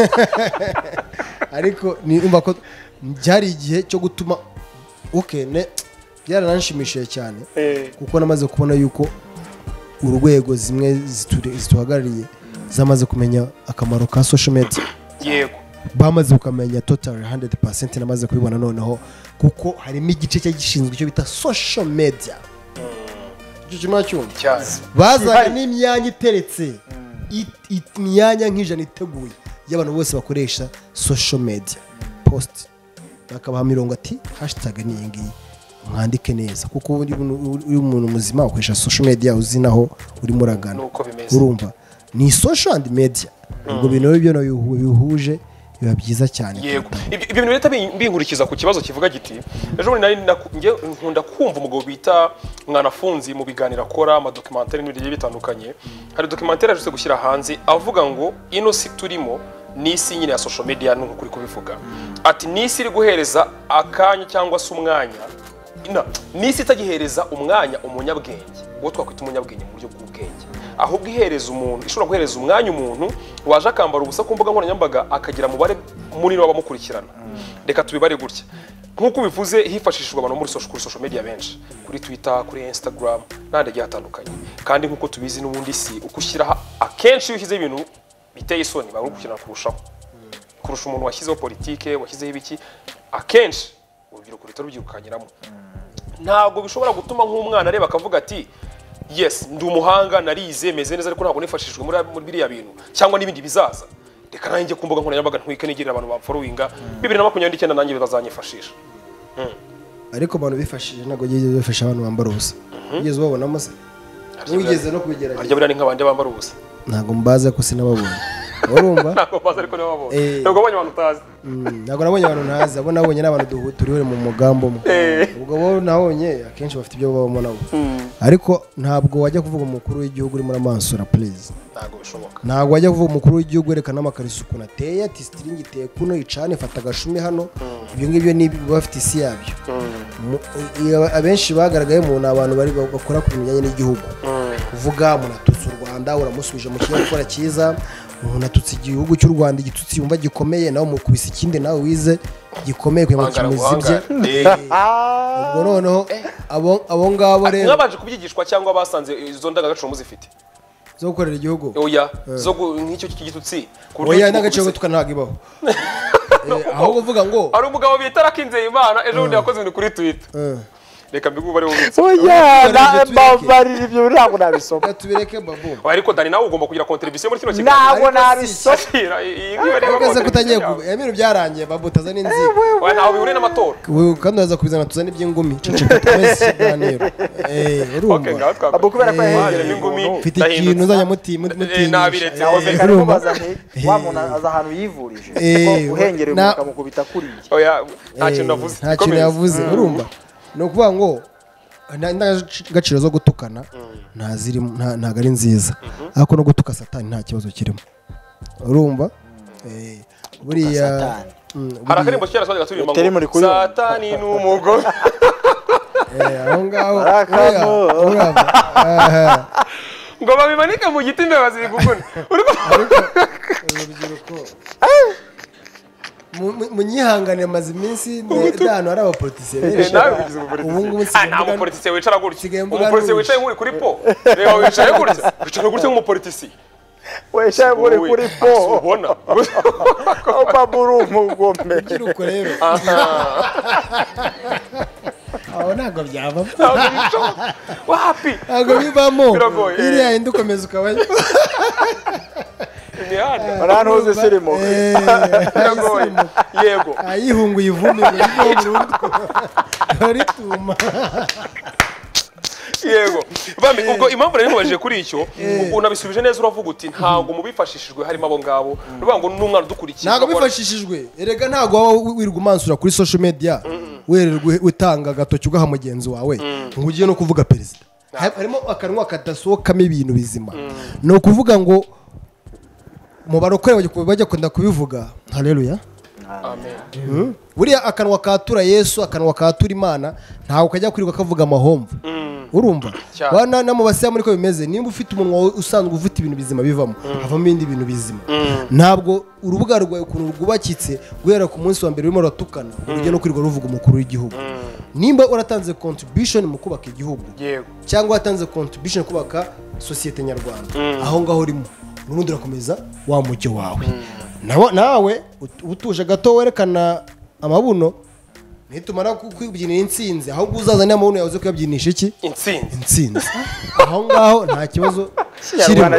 ariko ni umva ko byari igihe cyo gutuma okay ne byarananshimishije cyane kuko namaze kubona yuko urwego zimwe zituhagarariye zamaze kumenya akamaro ka social media yego bamaze ukamenya total one hundred percent namaze kubibona noneho kuko harimo igice cyo gishinzwe icyo bita social media icyo kimwe cyumva bazana n'imyanya iteretse imyanya nk'ijana iteguye y'abantu bose bakoresha social media post bakabaha mirongo ati hashtag ni iyi ngiyi mwandike neza kuko uri umuntu muzima ukoresha social media uzi naho uri muragana urumva ni social and media ubwo bintu byo no bihuje biba byiza cyane yego ibyo bintu leta binkurikiza ku kibazo kivuga giti ejo muri nari nkunda kumva umugabo bita Mwanafunzi mu biganira akora ama documentaire n'ibindi bitandukanye hari documentaire yaje gushyira hanze avuga ngo ino si turimo nisi nyine ya social media n'uko kuri kubivuga ati nisi iri guhereza akanya cyangwa se umwanya ina nisi itagihereza umwanya umunyabwenge uwo twakwita umunyabwenge mu buryo bw'ubwenge ahubwo ihereza umuntu ishobora guhereza umwanya umuntu waje akambara ubusa ku mbuga nkoranyambaga akagira mubare munini w'abamukurikirana reka tubibare gutya nk'uko bivuze hifashishijwe abantu muri social social media benshi kuri Twitter kuri Instagram n'andi agiye atandukanye kandi nk'uko tubizi n'ubundi si ukushyira akenshi ushyize ibintu biteye isoni bari gukirana kurushaho kurusha umuntu washyizeho politike washyizeho ibiki akenshi urubyiruko ruhita rubyirukanyiramo ntabwo bishobora gutuma nk'umwana areba akavuga ati yes ndi umuhanga narize meze neza ariko ntabwo nifashishwe muri muri biriya bintu cyangwa n'ibindi bizaza reka nanjye ku mbuga nkoranyambaga ntwike nigirira abantu bamfollowinga bibiri na makumyabiri n'icyenda nanjye bazanyifashisha ariko abantu bifashije ntabwo yigeze bifasha abantu bambara ubusa ugeze ubabonamo se wigeze no kubigerageza arya buriya ni nk'abandi bambara ubusa ntabwo mbaze ko sinababonye urumva ntabwo mbaze ariko nibo babonye ntabwo abonye abantu utazi ntabwo nabonye abantu ntazi abo nabonye n'abantu turiwe mu mugambo umwe ubwo bo nabonye akenshi bafite ibyo babamo nabo ariko ntabwo wajya kuvuga umukuru w'igihugu uri muri amansura please ntabwo bishoboka ntabwo wajya kuvuga umukuru w'igihugu werekana amakariso ukuntu ateye ati sitiringi iteye kuno icane fata agashumi hano ibyo ngibyo ni bafite isi yabyo abenshi bagaragaye mu abantu bari bakora ku bijyanye n'igihugu kuvuga umuntu atutse u Rwanda uramusubije mu kinyabupfura cyiza umuntu atutse igihugu cy'u Rwanda igitutsi yumva gikomeye nawe mukubise ikindi nawe wize gikomeye kugira ngo kimuzibye ubwo noneho abo abo ngabo rero mwabanje kubyigishwa cyangwa basanze izo ndangagaciro muzifite zo gukorera igihugu oya zo nk'icyo cy'igitutsi ku buryo oya ndangagaciro gutwa ntabwo ibaho aho kuvuga ngo ari umugabo bita Rakinze Imana ejo bundi yakoze ibintu kuri Twitter reka mbiguba ari ubitse oya nabarira ibyo ntabwo nabisoma tubireke babu ariko Dani nawe ugomba kugira contribution muri kino kiganiro ntabwo nabisoma ugeze kutangiye ibintu byarangiye babu tazana inzi oya nawe bihuriye n'amatora kandi waza kubizana tuzana iby'ingumi ceceka twese kiganiro eh urumva babu kubera ko yahereje ingumi mfite ikintu uzanya muti muti nabiretse urumva wa muntu aza ahantu yivurije uhengereye ukamukubita kuriye oya nta kintu navuze nta kintu yavuze urumva no kuvuga ngo indangagaciro zo gutukana ntabwo ari nziza ariko no gutuka satani nta kibazo kirimo urumva buriya hari akarimbo kera twajaga turirimba ngo satani ni umugore aho ngaho ngo babimanike mu giti imbeba ziri gukuna urubyiruko munyihangane amaze iminsi ndano ari abapolitisiye benshi ubu ngubu nta mupolitisiye wicara gutya umupolitisiye wicaye nk'uri kuri po reba wicaye gutya wicara gutya nk'umupolitisiye wicaye nk'uri kuri po ubona babura umugome ikiruko rero aho ntabwo byava wapi ntabwo bivamo iriya yindi ukomeza ukabayo arantuze sirimo yego ayihunguye ivumi rituma yego bami ubwo impamvu rero mubajije kuri icyo unabisubije neza uravuga uti ntabwo mubifashishijwe harimo abo ngabo ruvuga ngo n'umwana udukurikiye ntabwo bifashishijwe erega ntabwo waba wirirwa umansura kuri social media wirirwa utanga agatoki ugaha mugenzi wawe ngo ugiye no kuvuga perezida harimo akanwa kadasohokamo ibintu bizima ni ukuvuga ngo mu barokore bajya kunda kubivuga haleluya amen buriya akanwa katura Yesu akanwa katura Imana ntawe kajya kwirirwa kavuga amahomvu urumva bana namo basiya muri ko bimeze nimba ufite umunwa usanzwe ufite ibintu bizima bivamo havamo ibindi bintu bizima ntabwo urubuga rwawe ukuntu rwubakitse guhera ku munsi wa mbere urimo uratukana ujye no kwirirwa ruvuga umukuru w'igihugu nimba uratanze contribution mu kubaka igihugu cyangwa watanze contribution kubaka societe nyarwanda aho ngaho urimo n'ubundi urakomeza wa mucyo wawe nawe utuje gato werekana amabuno nitumara kwibyinira intsinzi ahubwo uzazana amabuno yawe zo kuyabyinisha iki intsinzi intsinzi aho ngaho nta kibazo kirimo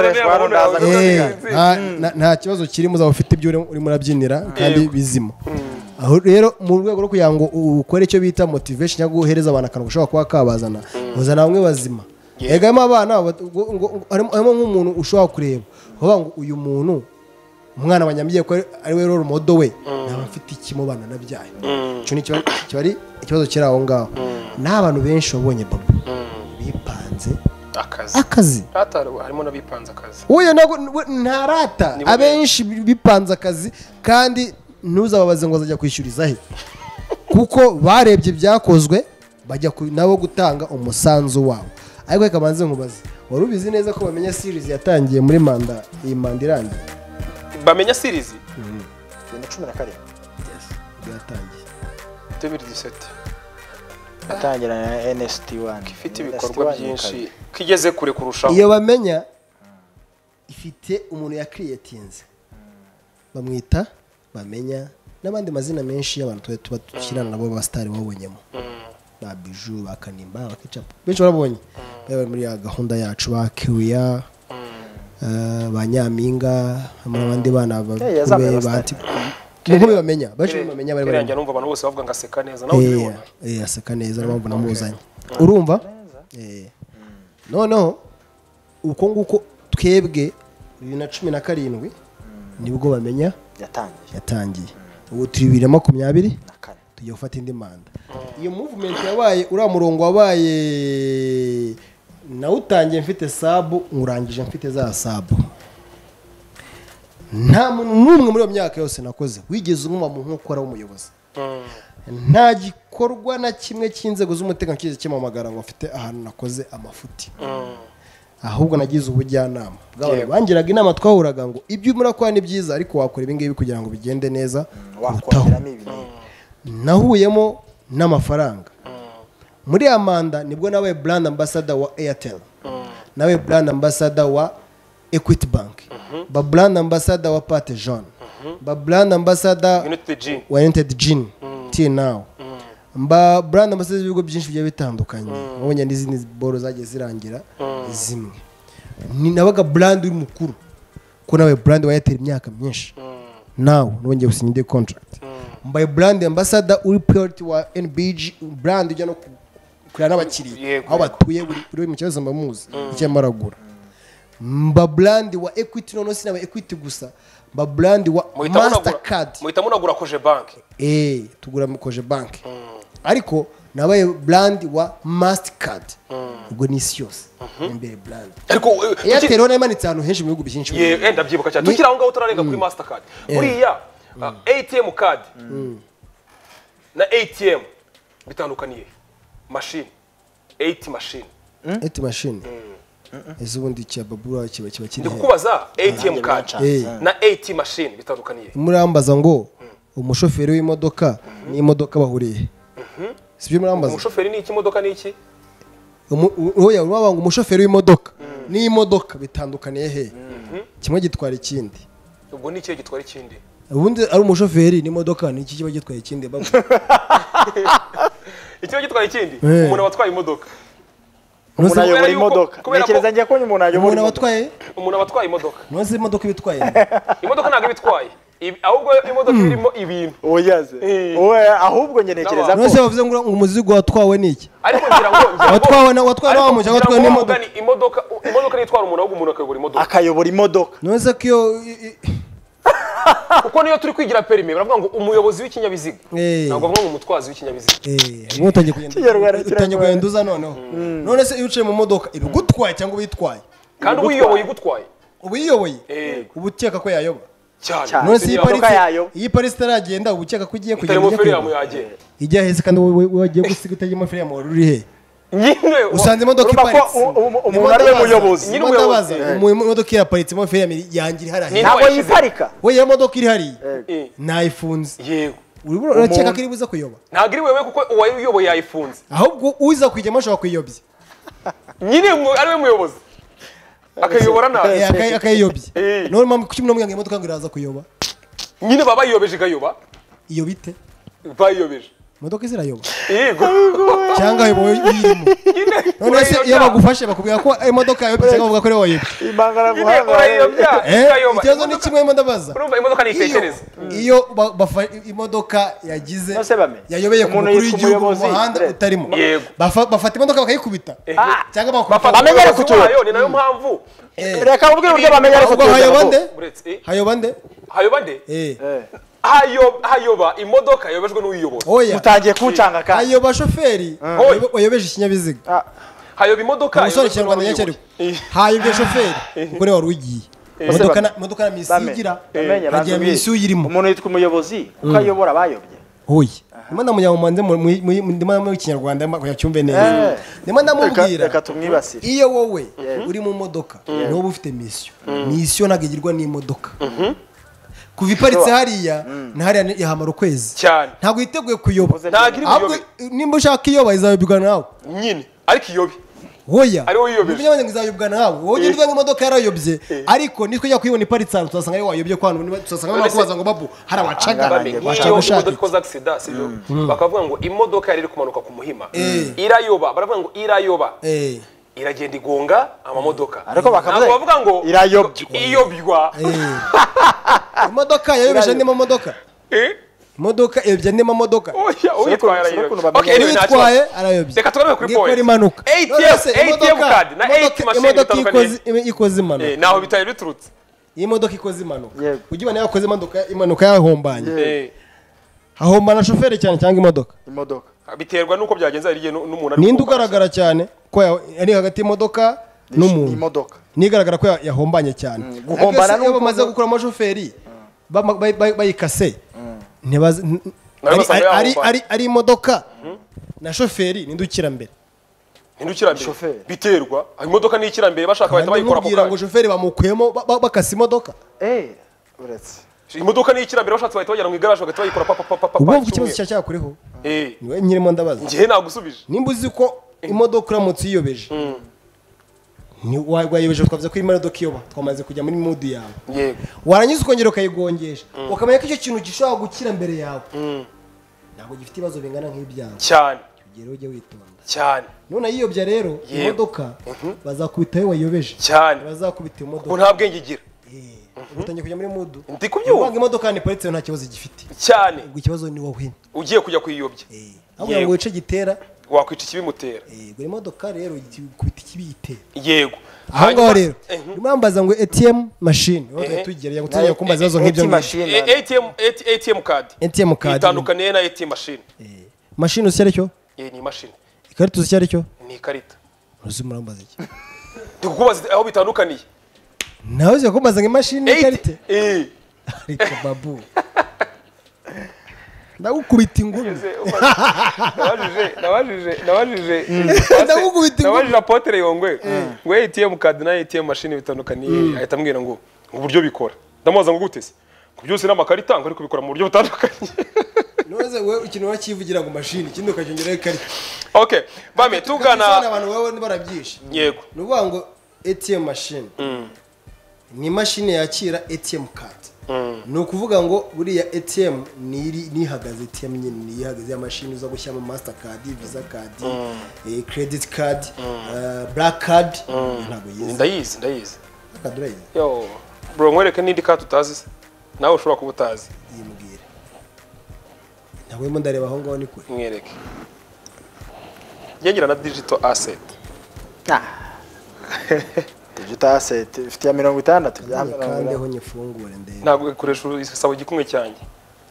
nta kibazo kirimo uzaba ufite ibyo urimo urabyinira kandi bizima aho rero mu rwego rwo kugira ngo ukore icyo bita motivation cyangwa guhereza abantu akantu gashobora kuba kabazana uzana bamwe bazima egamo abana harimo nk'umuntu ushobora kureba uvuga ngo uyu muntu umwana wanyambiye ko ari we role model we naba mfite ikimubana nabyaye cyo ni cyo ari ikibazo kiri aho ngaho n'abantu benshi babonye babo bipanze akazi akazi harimo n'abipanze akazi uyu ntarata abenshi bipanze akazi kandi ntuzababaze ngo azajya kwishyuriza he kuko barebye byakozwe bajya nabo gutanga umusanzu wabo ariko reka manze nkubaze wari ubizi neza ko bamenya series yatangiye muri manda iyi manda irangiye bamenya series na cumi na karindwi yatangiye deux mille dix-sept atangira na N S T one ifite ibikorwa byinshi kigeze kure kurushaho iyo bamenya ifite umuntu ya creatinze bamwita bamenya n'abandi mazina menshi y'abantu tuba dukirana nabo ba star babonyemo ba Bijou bakanimba bakicapa benshi barabonye bari muri ya gahunda yacu ba Kiwiya ba Nyampinga n'abandi bana bakube bati mugo bamenya baje bamenya bari bari numva abantu bose bavuga ngo aseka neza nawe ubibona eh aseka neza nabo namuzanye urumva eh noneho uko nguko twebwe bibiri na cumi na karindwi nibwo bamenya yatangiye yatangiye ubu turi bibiri na makumyabiri tugiye gufata indi manda iyo movement yabaye ura murongo wabaye na utangiye mfite sabu ngurangije mfite za sabu nta muntu numwe muri iyo myaka yose nakoze wigeze umuma mu nkokora w'umuyobozi nta gikorwa na kimwe cy'inzego z'umutekano kize kimamagara ngo mfite ahantu nakoze amafuti ahubwo nagize ubujyanama bw'abantu bangiraga inama twahuraga ngo ibyo murakora ni byiza ariko wakora ibi ngibi kugira ngo bigende neza wakongeramo ibi nahuyemo n'amafaranga muri ya manda nibwo nawe brand ambassador wa Airtel nawe brand ambassador wa Equity Bank ba brand ambassador wa Pate Jean ba brand ambassador wa United Gin till now mba brand ambassador z'ibigo byinshi bigiye bitandukanye wabonye n'izindi boro zagiye zirangira zimwe ni nabaga brand uri mukuru ko nawe brand wa Airtel imyaka myinshi now nongeye gusinya indi contract mbaye brand ambassador uri priority wa N B G brand ujya no kurana n'abakiriya aho batuye buri mu kibazo mbamuzi icyemaragura mba brand wa Equity none sinaba Equity gusa mba brand wa Mastercard muhita munagura Koje Bank eh tugura Koje Bank ariko nabaye brand wa Mastercard ubwo ni yose imbere brand ariko Airtel rona imanitse ahantu henshi mu bihugu byinshi ye enda byibuka cyane tukira aho ngaho turarenga kuri Mastercard buriya A T M card na A T M bitandukaniye machine eight machine eight machine ese ubundi cya babura kiba kiba kiri ndikubaza A T M card na A T machine bitandukaniye murambaza ngo umushoferi w'imodoka n'imodoka bahuriye sibyo murambaza umushoferi ni iki imodoka ni iki oya urabanga umushoferi w'imodoka n'imodoka bitandukaniye he kimwe gitwara ikindi ubwo ni ikihe gitwara ikindi ubundi ari umushoferi n'imodoka ni iki kiba gitwaye ikindi babu ikiba gitwaye ikindi umuntu watwaye imodoka umuntu ayobora imodoka ntekereza njye ko umuntu ayobora umuntu watwaye umuntu watwaye imodoka nose imodoka ibitwaye imodoka ntabwo ibitwaye ahubwo imodoka irimo ibintu oyaze oya ahubwo njye ntekereza ko nose bavuze ngo umuzigo watwawe niki ariko ngira ngo watwawe na watwawe na wamuja watwawe n'imodoka imodoka imodoka nitwara umuntu ahubwo umuntu akayobora imodoka akayobora imodoka nose kiyo kuko niyo turi kwigira perime baravuga ngo umuyobozi w'ikinyabiziga ntabwo bavuga ngo umutwazi w'ikinyabiziga eh utangiye kugenda utangiye kugenda uza noneho none se iyo uciye mu modoka ibigutwaye cyangwa ubitwaye kandi uyiyoboye igutwaye ubiyoboye ubukeka ko yayoba cyane none se iyi parisi iyi parisi taragenda ubukeka ko ugiye kugenda itarimo feri yamuyagenda ijya hese kandi wagiye gusiga utajyemo feri yamu ruri he nyine usanze imodoka iparitse umuntu ari umuyobozi nyine umuyobozi imodoka iraparitse mo feri yangira hariya ntabwo yiparika we iyo modoka iri hariya nayifunze yego urakeka ko iri buze kuyoba ntabwo iri wewe kuko uwayoboye yayifunze ahubwo uza kujyamo ashobora kuyiyobya nyine ari we muyobozi akayobora nabi akayiyobya none mpamvu kuki mwe mwanga imodoka ngo iraza kuyoba nyine baba yiyobeje gayoba iyo bite bayiyobeje imodoka zirayoba yego cyangwa yoboye yirimo none se iyo bagufashe bakubwira ko imodoka yobye cyangwa bavuga ko ari wowe imangara guhanga eh icyo ni kimwe mo ndabaza urumva imodoka nitekereza iyo imodoka yagize yayobeye ku mukuru w'igihugu mu muhanda utarimo bafata imodoka bakayikubita cyangwa bakubita bamenye ari kutuyo ni nayo mpamvu reka ubwire uburyo bamenye ari kutuyo hayobande hayobande hayobande eh hayoba imodoka yobejwe n'uyiyoboye mutangiye kucanga kandi hayoba shoferi wayobeje ikinyabiziga hayoba imodoka umusore cyangwa nyacyo hayobye shoferi uko ne wari ugiye imodoka imodoka na misigira hagiye misiyo yirimo umuntu yitwa umuyobozi uko ayobora bayobye oya ndimo ndamunyamumanze ndimo mu kinyarwanda yacyumve neza ndimo ndamubwira reka tumwibasire iyo wowe uri mu modoka niwo ufite misiyo misiyo nagirwa n'imodoka kuva iparitse hariya na hariya yahamara ukwezi cyane ntabwo yiteguye kuyoba ahubwo nimba ushaka iyoba izayobwa nawe nyine ariko iyobe hoya ari wowe iyobeje niba izayobwa nawe wowe ugirwa n'imodoka yarayobye ariko nitwe njya kuyibona iparitse ahantu tuzasanga yo wayobye kwa hano tuzasanga bakubaza ngo babu hari abacaga bashaka gushaka imodoka ikoze accident sivyo bakavuga ngo imodoka yari iri kumanuka ku muhima irayoba baravuga ngo irayoba iragenda igonga amamodoka ariko bakavuga ngo irayobywa iyobywa imodoka yayobeje ndimo modoka eh imodoka yobye ndimo modoka oya uyitwaye arayobye okay niwe yitwaye arayobye reka tugaruke kuri point imanuka A T M card na A T M machine bitandukanye ikoze imanuka eh naho bitaye biturutse iyi modoka ikoze imanuka ujibana yakoze imanuka imanuka yahombanye eh hahombana shoferi cyane cyangwa imodoka imodoka biterwa nuko byagenze ari n'umuntu ari ninde ugaragara cyane ko ari hagati y'imodoka n'umuntu imodoka nigaragara ko yahombanye cyane guhombana n'uko bamaze gukura amashoferi bayikase ntibaze ari ari ari imodoka na shoferi nindukira mbere nindukira mbere biterwa imodoka ni ikira mbere bashaka bahita bayikora kugira ngo shoferi bamukuyemo bakase imodoka eh uretse imodoka ni ikira mbere bashatse bahita bagera mu igaraje bagahita bayikora papa papa papa ubwo ikibazo cyacyakureho eh niwe nyirimo ndabaza ngiye nagusubije nimba uzi ko imodoka uramutse iyobeje ni wayobeje twavuze ko imodoka iyoba twamaze kujya muri mood yawe yego warangiza ukongera ukayigongesha ukamenya ko icyo kintu gishobora gukira mbere yawe ntabwo gifite ibibazo bingana nk'ibyawe cyane ugere ujye witonda cyane none ayiyobya rero imodoka bazakubitayo wayobeje cyane bazakubita imodoka ko nta bwenge igira utangiye kujya muri mood ndi kubyumva imodoka ni paritse nta kibazo gifite cyane ubwo ikibazo ni wowe ugiye kujya kuyiyobya ahubwo ngo wice gitera wakwica ikibimutera yego imodoka rero kubita ikibiyitera yego aho ngaho rero nimwambaza ngo A T M machine wowe tugereye ngo tujye kumbaza izo nk'ibyo A T M A T M card A T M card itandukaniye na A T M machine machine usi ari cyo eh ni machine ikarita usi ari cyo ni ikarita uzi murambaza iki ndikubaza aho bitandukaniye nawe uzi kumbaza ngo machine ikarita eh ariko babu ndagukubita ingumi nabajije nabajije nabajije ndagukubita ingumi nabajije apotre yongwe ngo A T M card na A T M machine bitandukaniye ahita ambwira ngo uburyo bikora ndamubaza ngo gute se ku byose n'amakarita ngo ari kubikora mu buryo butandukanye noze we ikintu wakivugira ngo machine ikindi ukacyongeraho ikarita okay bame tugana abantu wowe barabyishe yego nuvuga ngo A T M machine ni machine yakira A T M card ni ukuvuga ngo buriya A T M ni nihagaze A T M nyine ni ihagaze ya machine uza gushyira mu master card visa card eh, credit card uh, black card ntabwo yize ndayizi ndayizi akadurayize yo bro nkwereke n'indi card utazi nawe ushobora kuba utazi yimbwire nawe mo ndareba aho ngaho ni kure mwereke ngira na digital asset ah digital asset ifite ya mirongo itandatu kandi ho nyifungure ndende ntabwo ikoresha isabo gikumwe cyanjye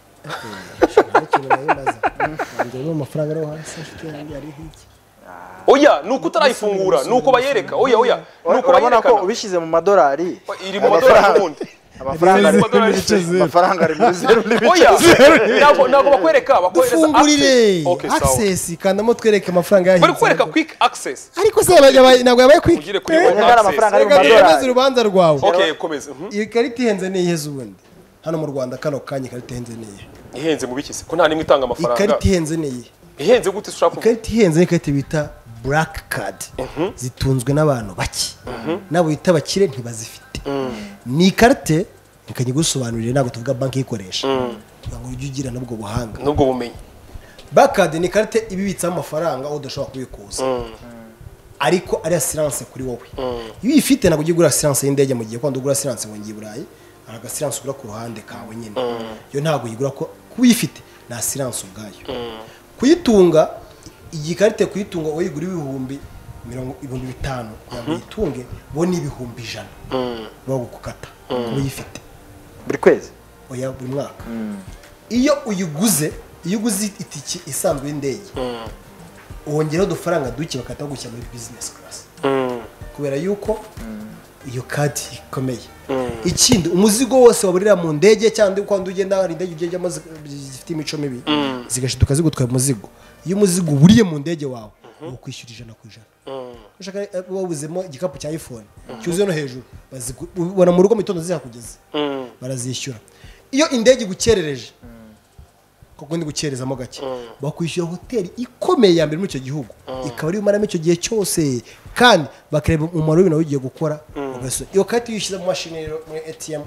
ikintu nayimbaza ngiye amafaranga ari hasi afite yandi ari hiki oya nuko utarayifungura nuko bayereka oya oya nuko urabona ko ubishyize mu madolari iri mu madolari n'ubundi amafaranga ari amafaranga ari muri zero n'ibice oya ntabwo ntabwo bakwereka bakwereka fungurire access kandamo twereke amafaranga yahize bari kwereka quick access ariko se ntabwo yabaye quick ugire kuri amafaranga ari mu madolari madolari urubanza rwawe okay komeza iyi karita ihenze ni iheze ubundi hano mu Rwanda kano kanya karita ihenze ni iyihe ihenze mu bikisi ko nta nimwe itanga amafaranga ikarita ihenze ni iyihe ihenze gute ushaka kuvuga ikarita ihenze ni ikarita bita black card zitunzwe n'abantu bake nabo bita bakire ntibazifite ni ikarite nikanye gusobanurira ntabwo tuvuga banki yikoresha ngo ujye ugira nubwo buhanga nubwo bumenyi black card ni ikarite ibibitsa amafaranga aho udashobora kubikuza ariko ari assurance kuri wowe iyo uyifite ntabwo ujye ugura assurance y'indege mu gihe kwanda ugura assurance ngo ngiye Burayi araga assurance ugura ku ruhande kawe nyine yo ntabwo yigura ko kuyifite na assurance ubwayo kuyitunga igikarite kuyitunga wowe igura ibihumbi mirongo ibihumbi bitanu kugira itunge bo ni ibihumbi ijana bo gukata kuyifite buri kwezi oya buri mwaka iyo uyiguze iyo uguze itiki isanzwe y'indege wongeraho udufaranga duke bakata gushyira muri business class kubera yuko iyo kadi ikomeye ikindi umuzigo wose waburira mu ndege cyangwa kwanda ugenda hari indege ugenda amaze zifite imico mibi zigashiduka zigutwaye umuzigo iyo umuzigo uburiye mu ndege wawe ukwishyura ijana ku ijana ushaka wabuzemo igikapu cya iPhone cyuzuye no hejuru bazibona mu rugo mu itondo zihakugeze barazishyura iyo indege gukerereje kuko ndi gukerezamo gake bakwishyura hoteli ikomeye ya mbere muri icyo gihugu ikaba ari umaramo icyo gihe cyose kandi bakareba umumaro w'ibintu ugiye gukora iyo kati yishyize mu mashini rero muri A T M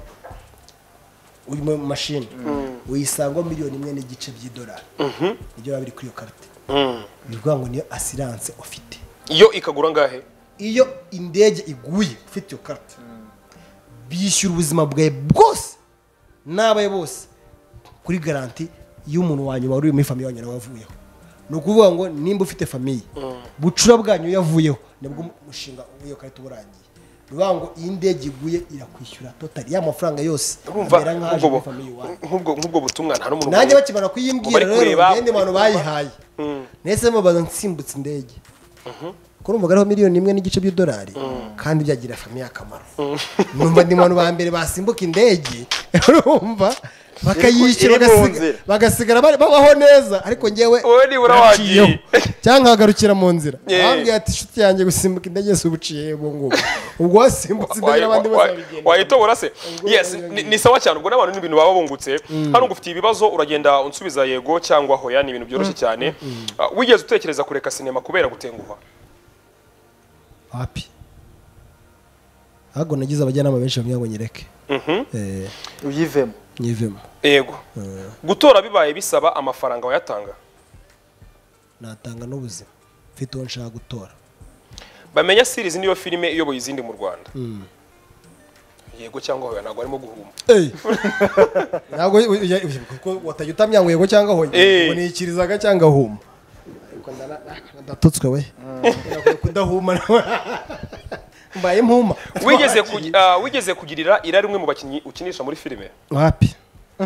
uri mu mashini uyisanga miliyoni imwe n'igice by'idolari ibyo biba biri kuri iyo karite bivuga ngo niyo assurance ufite iyo ikagura ngahe iyo indege iguye ufite iyo karite bishyura ubuzima bwawe bwose n'abaye bose kuri garanti y'umuntu wanyuma uri muri famiye wanyu wavuyeho ni ukuvuga ngo nimba ufite famiye bucura bwanyu yavuyeho nibwo umushinga w'iyo karita uburangiye bivuga ngo iyi ndege iguye irakwishyura totali ya mafaranga yose urumva nk'ubwo nk'ubwo butumwa nta n'umuntu nanjye bakimara kuyimbwira rero ngende abantu bayihaye nese mubaza nsimbutse indege ko numva ariho miliyoni imwe n'igice by'idolari kandi byagira famiye akamaro numva ndi mu ba mbere basimbuka indege urumva bakayishyura bagasigara babaho neza ariko ngewe wowe nibura wagiye cyangwa nkagarukira mu nzira bambwiye ati inshuti yanjye gusimbuka indege se ubuciye ubwo ngubwo ubwo wasimbutse indege n'abandi bose babigenda wayitobora se yes ni sawa cyane ubwo n'abantu n'ibintu baba bungutse hano ngufitiye ibibazo uragenda unsubiza yego cyangwa hoya ni ibintu byoroshye cyane wigeze utekereza kureka sinema kubera gutenguha happy hago nagize abajyanama benshi bamwe ngo nyereke eh uyivemo nyivemo yego gutora bibaye bisaba amafaranga wayatanga natanga n'ubuzima mfite uwo nshaka gutora bamenya series niyo filime iyoboye izindi mu Rwanda yego cyangwa hoya ntabwo arimo guhuma eh ntabwo watajya utamyango yego cyangwa hoya ngo nikirizaga cyangwa huma ariko ndatutswe we kudahuma mbaye mpuma wigeze wigeze kugirira irari rumwe mu bakinnyi ukinisha muri filime wapi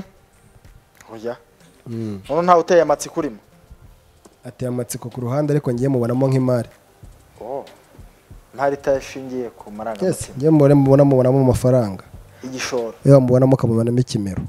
oya none nta uteye amatsiko urimo ateye amatsiko ku ruhande ariko ngiye mubonamo nk'imari oh ntari tashingiye ku maranga yes ngiye mubona mubona mubonamo amafaranga igishoro yo mubonamo kamubonamo ikimero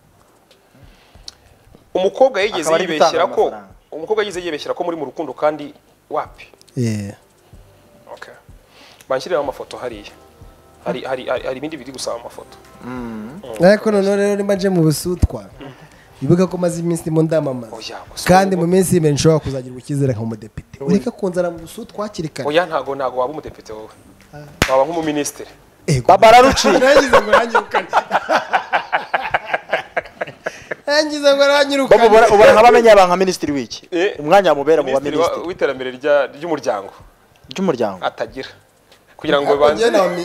umukobwa yigeze yibeshyira ko umukobwa yigeze yibeshyira ko muri mu rukundo kandi wapi eh okay banshyirira amafoto hariya hari hari hari ibindi biri gusaba amafoto ariko none rero nimba nje mu busutwa bivuga ko maze iminsi ndimo ndamamaza kandi mu minsi imbere nshobora kuzagira ubukizere nka umudepite ureka kunzana mu busutwa hakiri kare oya ntago ntago waba umudepite wowe waba nk'umuminisitiri babara ruci nagize ngo ranyirukane nagize ngo ranyirukane ubara nk'abamenya abantu nka minisitiri w'iki umwanya mubera mu baminisitiri w'iterambere ry'umuryango ry'umuryango atagira kugira ngo banze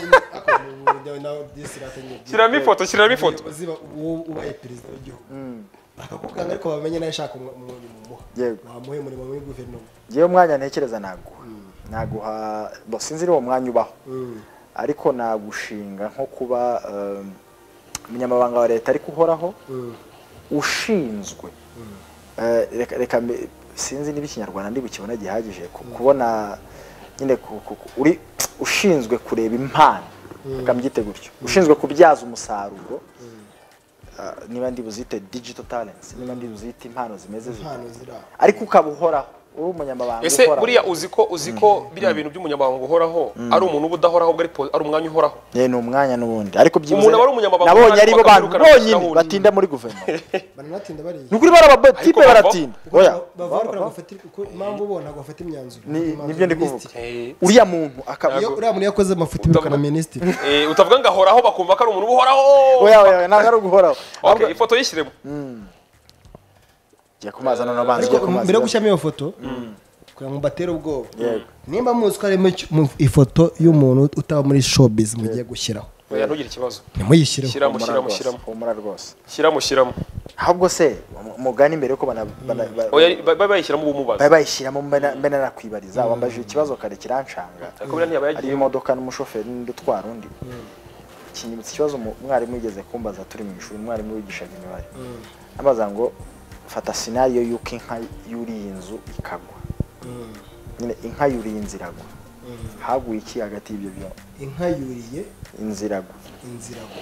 shyiramo ifoto shyiramo ifoto ubaye perezida w'igihugu akakuganga ariko bamenye nayo shaka umuntu mumuha wamuhe umurimo muri guverinoma ngewe umwanya ntekereza naguha naguha bo sinzi uwo mwanya ubaho ariko nagushinga nko kuba umunyamabanga wa leta ariko uhoraho ushinzwe reka sinzi niba ikinyarwanda ndi bukibona gihagije kubona nyine uri ushinzwe kureba impano akambyite gutyo ushinzwe kubyaza umusaruro niba ndi buzite digital talents niba ndi buzite impano zimeze zityo ariko ukabuhoraho uri umunyamabanga ese buriya uziko uziko biriya bintu by'umunyamabanga uhoraho ari umuntu ubudahoraho ari umwanya uhoraho ye ni umwanya n'ubundi ariko byibuze umuntu aba ari umunyamabanga nabonye ari bo bantu bonyine batinda muri guverinoma banatinda bari nukuri barabatipe baratinda oya bavuga ko bafata impamvu ubona ngo bafata imyanzuro nibyo ndi kuvuga uriya muntu akaba uriya muntu yakoze amafuti bikana ministre eh utavuga ngo ahoraho bakumva ko ari umuntu uhoraho oya oya ntabwo ari uguhoraho okay ifoto yishyiremo ya kumaza none abanze kumaza mbere gushyamo iyo foto kugira ngo batera ubwoba nimba muzi ko arimo ifoto y'umuntu utaba muri showbiz mugiye gushyiraho oya ntugire ikibazo nimuyishyiraho shyiramo shyiramo shyiramo umura rwose shyiramo shyiramo ahubwo se mugani mbere ko bana oya bayishyiramo ubumubaza bayishyiramo mbena nakwibariza wambaje ikibazo kare kiranshanga ariko bira ntiyabaye ari imodoka n'umushoferi n'utwara undi kinyibutse ikibazo mwarimu yigeze kumbaza turi mu ishuri mwarimu wigishaga imibare abaza ngo fata scenario yuko inka yuriye inzu ikagwa nyine inka yuriye inziragwa haguye iki hagati y'ibyo byo inka yuriye inziragwa inziragwa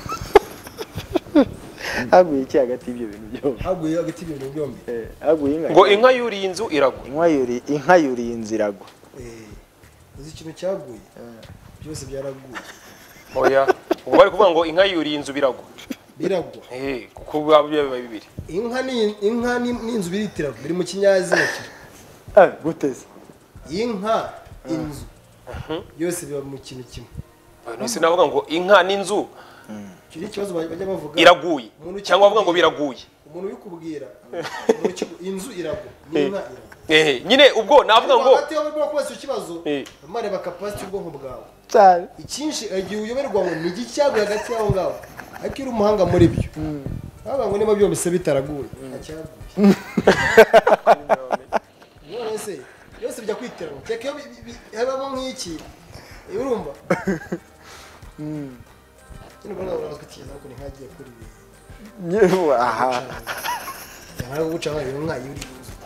haguye iki hagati y'ibyo bintu byo haguye hagati y'ibyo bintu byombi eh haguye inka ngo inka yuriye inzu iragwa inka yuriye inka yuriye inziragwa eh uzi ikintu cyaguye byose byaraguye oya ubu bari kuvuga ngo inka yuriye inzu biragwa biragwa eh kuko bibaye bibiri inka ni inka ni inzu biritira biri mu kinyazina kiri eh guteze inka inzu yose biba mu kintu kimwe nese navuga ngo inka n'inzu kiri ikibazo bajya bavuga iraguye cyangwa bavuga ngo biraguye umuntu ubikubwira inzu iragwa ni inka iragwa eh nyine ubwo navuga ngo ati yo bwo kwese ikibazo amare ba capacity ubwonko bwawe cyane ikinshi agiye uyoberwa ngo ni gicyaguye hagati yaho ngaho ariko iri umuhanga muri byo aba ngo niba byombi se bitaraguye acyaguye none se yose bijya kwiterana cyeke habamo nk'iki urumva mm kino bana urazwe kiza ko ni nkagiye kuri ibi aha yana guca nka inka yuri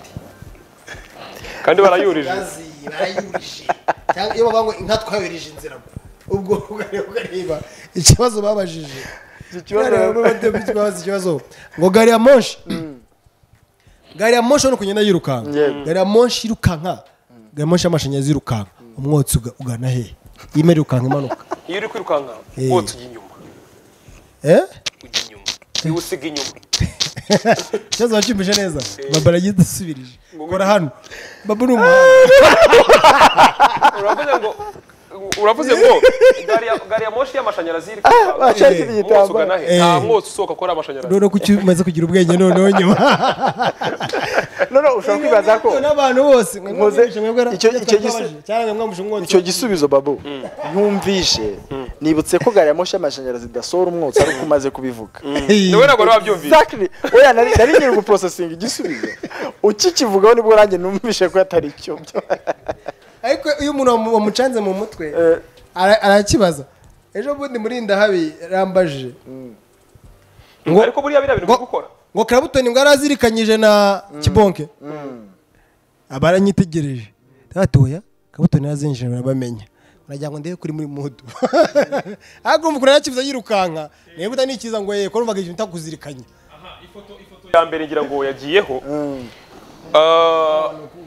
kandi barayurije barayurije cyangwa iyo babango inka twayurije inzira ubwo ugareba ikibazo babajije ikibazo ikibazo ngo gari ya moshi gari ya moshi no kunyena yirukanka gari ya moshi yirukanka gari ya moshi amashanyarazi yirukanka umwotsi ugana he yimera yirukanka imanuka iyo uri kwirukanka umwotsi ujya inyuma eh ujya inyuma iyo usiga inyuma ikibazo bacyumvise neza babara yidusubirije kora hano babu ni umuhanga uravuze ngo uravuze ngo gari ya gari ya moshi y'amashanyarazi iri bashaka igitamba nta mwotsi usohoka kora amashanyarazi none kuki umaze kugira ubwenge none nyuma none ushaka kwibaza ko n'abantu bose nkoze icyo icyo cyangwa mwamuje umwotsi icyo gisubizo babu ntumvishe nibutse ko gari ya moshi y'amashanyarazi dasohora umwotsi ari kumaze kubivuga niwe nako nabyumvise exactly oya nari nari ngiye guprocessing igisubizo ukikivugaho nibwo ranjye numvishe ko atari cyo ariko iyo umuntu wamucanze mu mutwe arakibaza ejo bundi murinda habi rambaje ngo ariko buriya bira bintu gukora ngo Karabutoni ngo arazirikanyije na Kibonke abaranyitegereje tatoya Karabutoni azinjije barabamenya uragira ngo ndebe kuri muri mudu ariko umukuru yakivuza yirukanka niba utani kiza ngo ye ko numvaga ikintu takuzirikanya aha ifoto ifoto ya mbere ngira ngo yagiyeho ah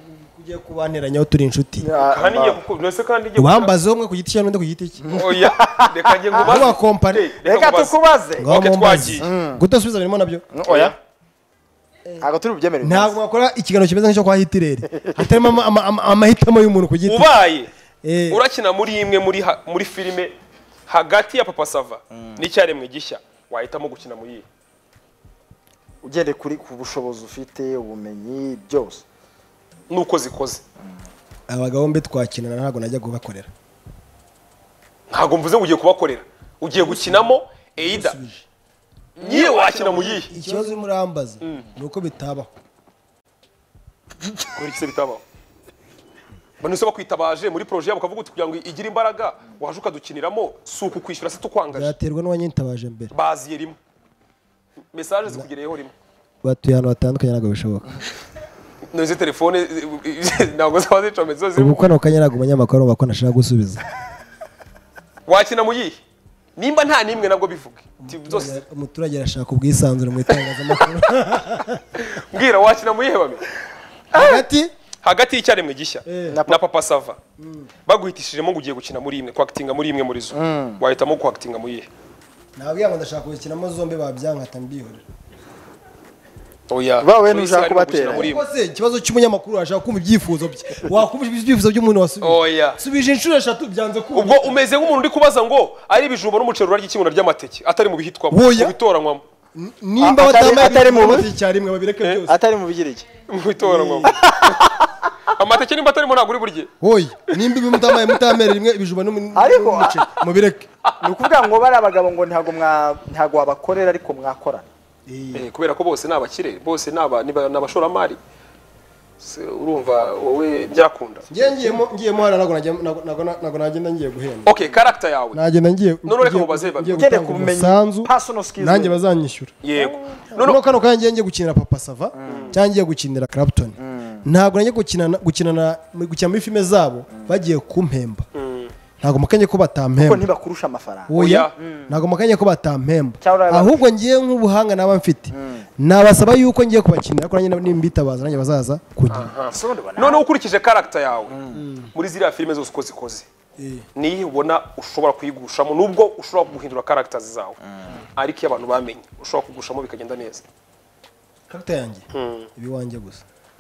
ugiye kubanteranyaho turi inshuti kandi ngiye kuko nose kandi ngiye ubambaze umwe ku giti cya n'undi ku giti cye oya reka ngiye ngubaze Aba compare reka tukubaze Okay, twagiye. gutasubiza birimo nabyo oya ntabwo turi bubyemere ntabwo wakora ikiganiro kimeze nk'icyo kwa Hitler hatarimo ama- ama- ama- amahitamo y'umuntu ku giti ubaye Eh. urakina muri imwe muri ha- muri filime hagati ya Papa Sava n'icyaremwe gishya wahitamo gukina muri iyi ugendeye kuri ku bushobozi ufite ubumenyi byose nuko zikoze abagabo mbe twakinana ntabwo najya kubakorera ntabwo mvuze ngo ugiye kubakorera ugiye gukinamo Eida nyine wakina mu yihe ikibazo urimo urambaza ni uko bitabaho kubera iki se bitabaho banuse bakwitabaje muri projet yabo ukavuga uti kugira ngo igire imbaraga waje ukadukiniramo si uku kwishyura se tukwangaje byaterwa n'uwanyitabaje mbere baziye rimwe message zikugereyeho rimwe batuye ahantu hatandukanye ntabwo bishoboka noze telefone ntabwo zaba zicometse zose ubu ko kanya ntabwo umunyamakuru arumva ko nashaka gusubiza wakina mu yihe nimba nta nimwe nabwo bivuge Ti- zose umuturage arashaka ubwisanzure mu itangazamakuru mbwira wakina mu yihe bame hagati hagati y'icyaremwe gishya Eh. na Papa Sava baguhitishijemo ngo ugiye gukina muri imwe kwakitinga muri imwe muri zo wahitamo kwakitinga mu yihe ntabwo yanga ndashaka gukinamo zombi babyankata mbihorera oya Bawe Choice ntushaka harimo kubatera. gukina muri imwe. Ubwo se ikibazo cy'umunyamakuru ashaka kumva ibyifuzo bye wakumva ibyifuzo by'umuntu wasubije oya subije inshuro eshatu byanze kumva ubwo umeze nk'umuntu uri kubaza ngo ari ibijumba n'umuceri urarya ikimuna ry'amateke atari mu bihitwamo Oya. mu bitoranywamo nimba Atari- batambaye atari mu ibintu icyarimwe babireke byose atari mu bigiriki mu bitoranywamo amateke nimba atarimo ntabwo uri burye oya nimba ibi mutambaye mutamere rimwe ibijumba n'umu- Ariko- n'umuceri mubireke ni ukuvuga ngo bari abagabo ngo ntabwo mwa ntabwo wabakorera ariko mwakorana Eh, kubera ko bose ni abakire bose ni aba- ni ba- ni abashoramari Se, urumva wowe byakunda ngiye ngiyemo ngiyemo hano ntabwo najya- ntabwo- ntabwo ntabwo nagenda ngiye guhemba okay character yawe nagenda ngiye None reka ngiye- mubaze babi. ngiye ugendeye gutanga ku bumenyi umusanzu personal skills nanjye we. bazanyishyura yego noneho kano kanya ngiye ngiye gukinira Papa Sava cyangwa ngiye gukinira Clapton ntabwo najya gukinana gukinana gukina muri filime zabo bagiye kumpemba ntabwo mukanye ko kuko batampemba ntibakurusha amafaranga oya ntabwo mukanye ko batampemba Cyangwa urabona- ahubwo ngiye nk'ubuhanga naba mfite nabasaba yuko ngiye kubakinira ariko nanjye nimbitabaza nanjye bazaza kugira So, ndabona- noneho ukurikije character yawe muri ziriya filime zose uko zikoze niyi ubona ushobora kuyigushamo nubwo ushobora guhindura characters zawe ariko iyo abantu bamenye ushobora kugushamo bikagenda neza karita yanjye ibi wanjye gusa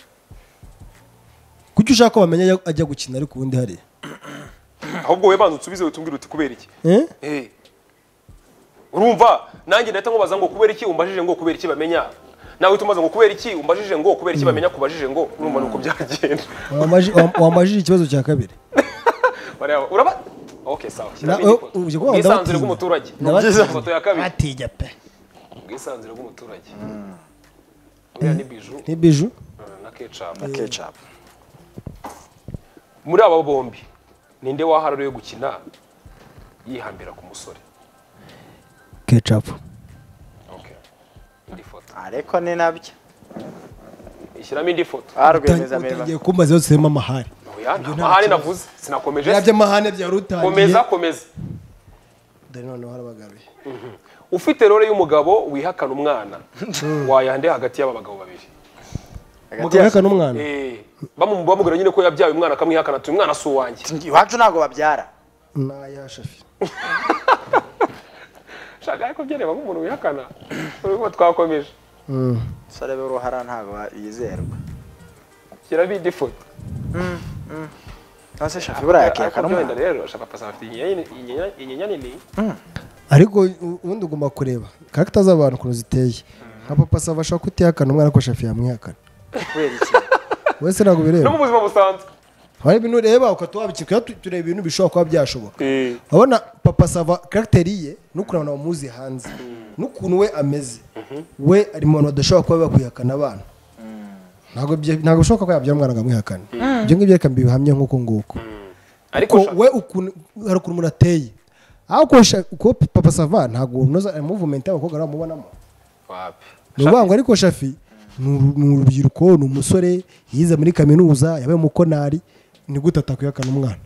kuki ushaka ko bamenya ajya- ajya gukina ariko ubundi hariya ahubwo wowe banza unsubize witumbwire uti kubera iki Eh? Eh. urumva nanjye ndahita nkubaza ngo kubera iki umbajije ngo kubera iki bamenya nawe uhita umbaza ngo kubera iki umbajije ngo kubera iki bamenya kubajije ngo urumva nuko byagenda Wambaji- wam- wambajije ikibazo cya kabiri Bareba- uraba okay sawa Na- shyiramo oh, igifoto. ujye kuba ubwisanzure ndabatinya. bw'umuturage Ndabatinya. ifoto ya kabiri atijya pe ubwisanzure bw'umuturage uriya ni biju ni biju na ketchup na ketchup muri aba bombi ninde wahararo yo gukina yihambira ku musore ketchup okay indi foto ariko ni nabyo ishyiramo indi foto arwemeza mirimo utangiye kumbaza yose irimo amahari oya nta mahane navuze sinakomeje bya by'amahane byari utangiye komeza komeza dore noneho harabagaruye ufite role y'umugabo wihakana umwana wayande hagati y'aba bagabo babiri hagati ya mugabeka n'umwana eh bamu bamubwira nyine ko yabyaye umwana akamwihakana ati umwana si uwanjye iwacu ntabwo babyara naya shafi shaka ariko byareba nk'umuntu wihakana urimo twakomeje sore b'uruhara ntabwo yizerwa shyiramo indi foto nase shafi buriya yakihakana wenda umwana rero shaka pasa afite inyenyeri inyenyeri inyenyeri nini ariko ubundi ugomba kureba karagita z'abantu ukuntu ziteye nka Papa Sava ashobora kutihakana umwana ko shafi yamwihakana kubera iki wese ntabwo no bireba mu buzima busanzwe hari ibintu ureba ukatuwabikika tureba ibintu bishobora kuba byashoboka eh urabona Papa Sava karagiteri ye n'ukuntu abantu bamuzi hanze n'ukuntu we ameze we ari mu bantu badashobora kuba bakwihakana abana ntabwo bye- ntabwo bishoboka ko yabyara umwana ngo amwihakane ibyo ngibyo reka mbibihamye nk'uko nguko ariko ko we ukuntu hari ukuntu umuntu ateye aho kosha ko Papa Sava ntabwo unoza movement y'abakobwa baramubonamo wapi ni ukuvuga ngo ariko shafi ni uru- ni urubyiruko ni umusore yize muri kaminuza yabaye umukonari ni gute atakwihakana umwana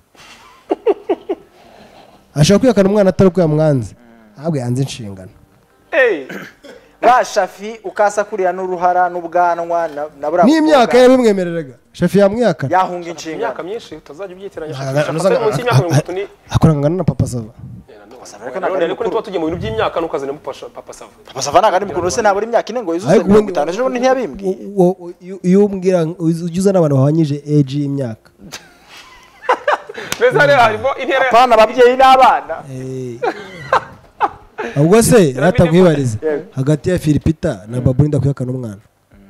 ashobora kwihakana umwana atari uko yamwanze ahubwo yanze inshingano eh ba Shafi ukasa kuriya n'uruhara n'ubwanwa na bura n'imyaka yabimwemereraga Shafi yamwiyaka yahunga inshinga imyaka myinshi utazajya ubyitiranya akorana na Papa Sava ariko niba tugiye mu bintu by'imyaka ntukazane mu Papa Sava Papa Sava ntabwo ari mukuru se ntabwo ari imyaka ine ngo yuzuze mirongo itanu ejo bundi ntiyabimbwiye iyo umbwira ujya uzana abantu bahwanyije age y'imyaka mbese hariya harimo intera apana ababyeyi n'abana ahubwo se ratakwibariza hagati ya Philipita na Babu ndakuyakana umwana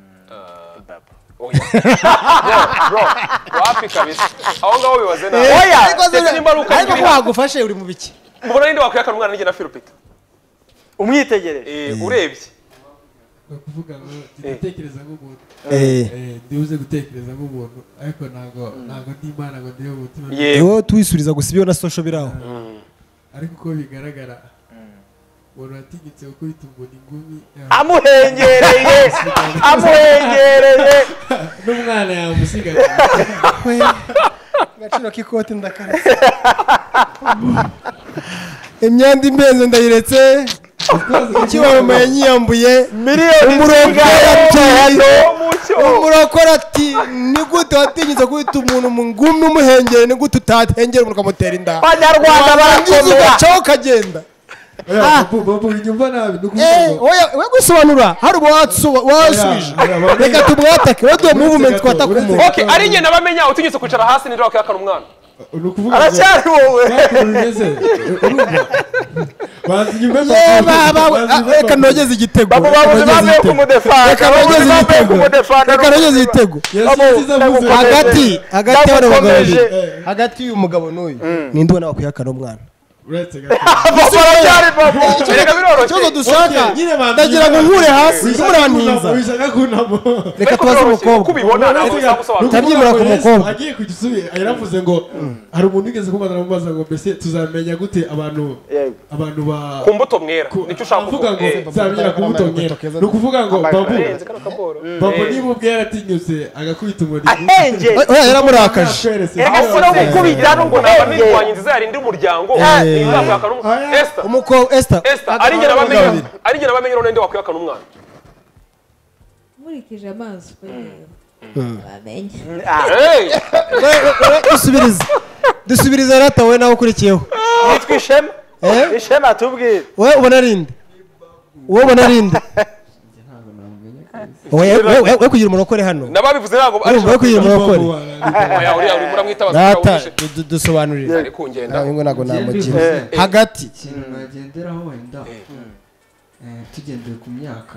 bro wapi kabisa aho ngaho bibaze nawe oya ariko ko wagufashe uri mu biki mbona ninde wakuyakana umwana n'ijye na Philipita umwitegereje eh urebye kuvuga ngo gutekereza nk'umuntu eh ndibuze gutekereza nk'umuntu ariko ntago ntago ndimana ngo ndiyo umutima yewe twisuriza gusa ibyo na social biraho ariko uko bigaragara wari watigitse gukubita umuntu ingumi amuhengereye amuhengereye n'umwana yamusigaye agaciro k'ikoti ndakarasa imyenda imbenze ndayiretse ikibazo yanyiyambuye miliyoni umurokora ati ni gute watinyitse kubita umuntu mu ngumi umuhengere ni gute utatengera umuntu ukamutera inda abanyarwanda barakomera ugacaho ukagenda babu inyumva nabi we gusobanura hari ubu wasubije reka tumwatake we duhe movement twataka umuntu okay ari njye nabamenya utinyitse kwicara hasi ninde wakuyakana umwana aracyari wowe reka nogeze igitego babu babuze bavuye kumudefanda reka nogeze igitego reka nogeze igitego hagati hagati y'abana bagabo babiri hagati y'uyu mugabo n'uyu ninde ubona wakuyakana umwana ikibazo dushaka ndagira ngo nkure hasi umurantinza reka tubaze umukobwa utabyimura ku mukobwa agiye kugisubira yaravuze ngo hari umuntu wigeze kumbaza mubaza ngo mbese tuzamenya gute abantu abantu ba ku mbuto mwera nicyo ushaka kuvuga ngo tuzamenya ku mbuto mwera ni ukuvuga ngo babu babu niba ubwera atinyutse agakubita umuntu oya yaramurakaje reka si no gukubita no ntabwo nirwanya inziza yarindi umuryango Esther umukobwa Esther ari njye nabamenye ari njye nabamenye none ndi wakuyakana umwana murikije amaso bamenye dusubirize dusubirize rata wowe nawe ukurikiyeho yitwa Ishema Ishema tubwire wowe ubona rinde wowe ubona rinde we kugira umurokore hano nababivuze ntabwo ari we kugira umurokore oya uri uri muramwita rata dusobanurire ari kungenda ngo nago namugira hagati ikintu nagenderaho wenda tugendeye ku myaka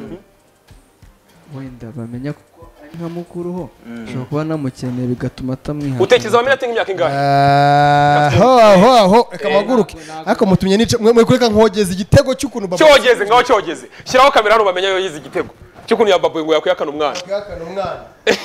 wenda bamenya kuko nka mukuru ho ushobora kuba namukeneye bigatuma atamwiha utekereza bamenya ati nk'imyaka ingahe ho ho ho reka maguruke ariko mutumye nice mwe kureka nkogeza igitego cy'ukuntu baba cyogeze ngaho cyogeze shyiraho kamera hano bamenya yo yize igitego cy'ukuntu ya babu ngo yakuyakana umwana yakuyakana umwana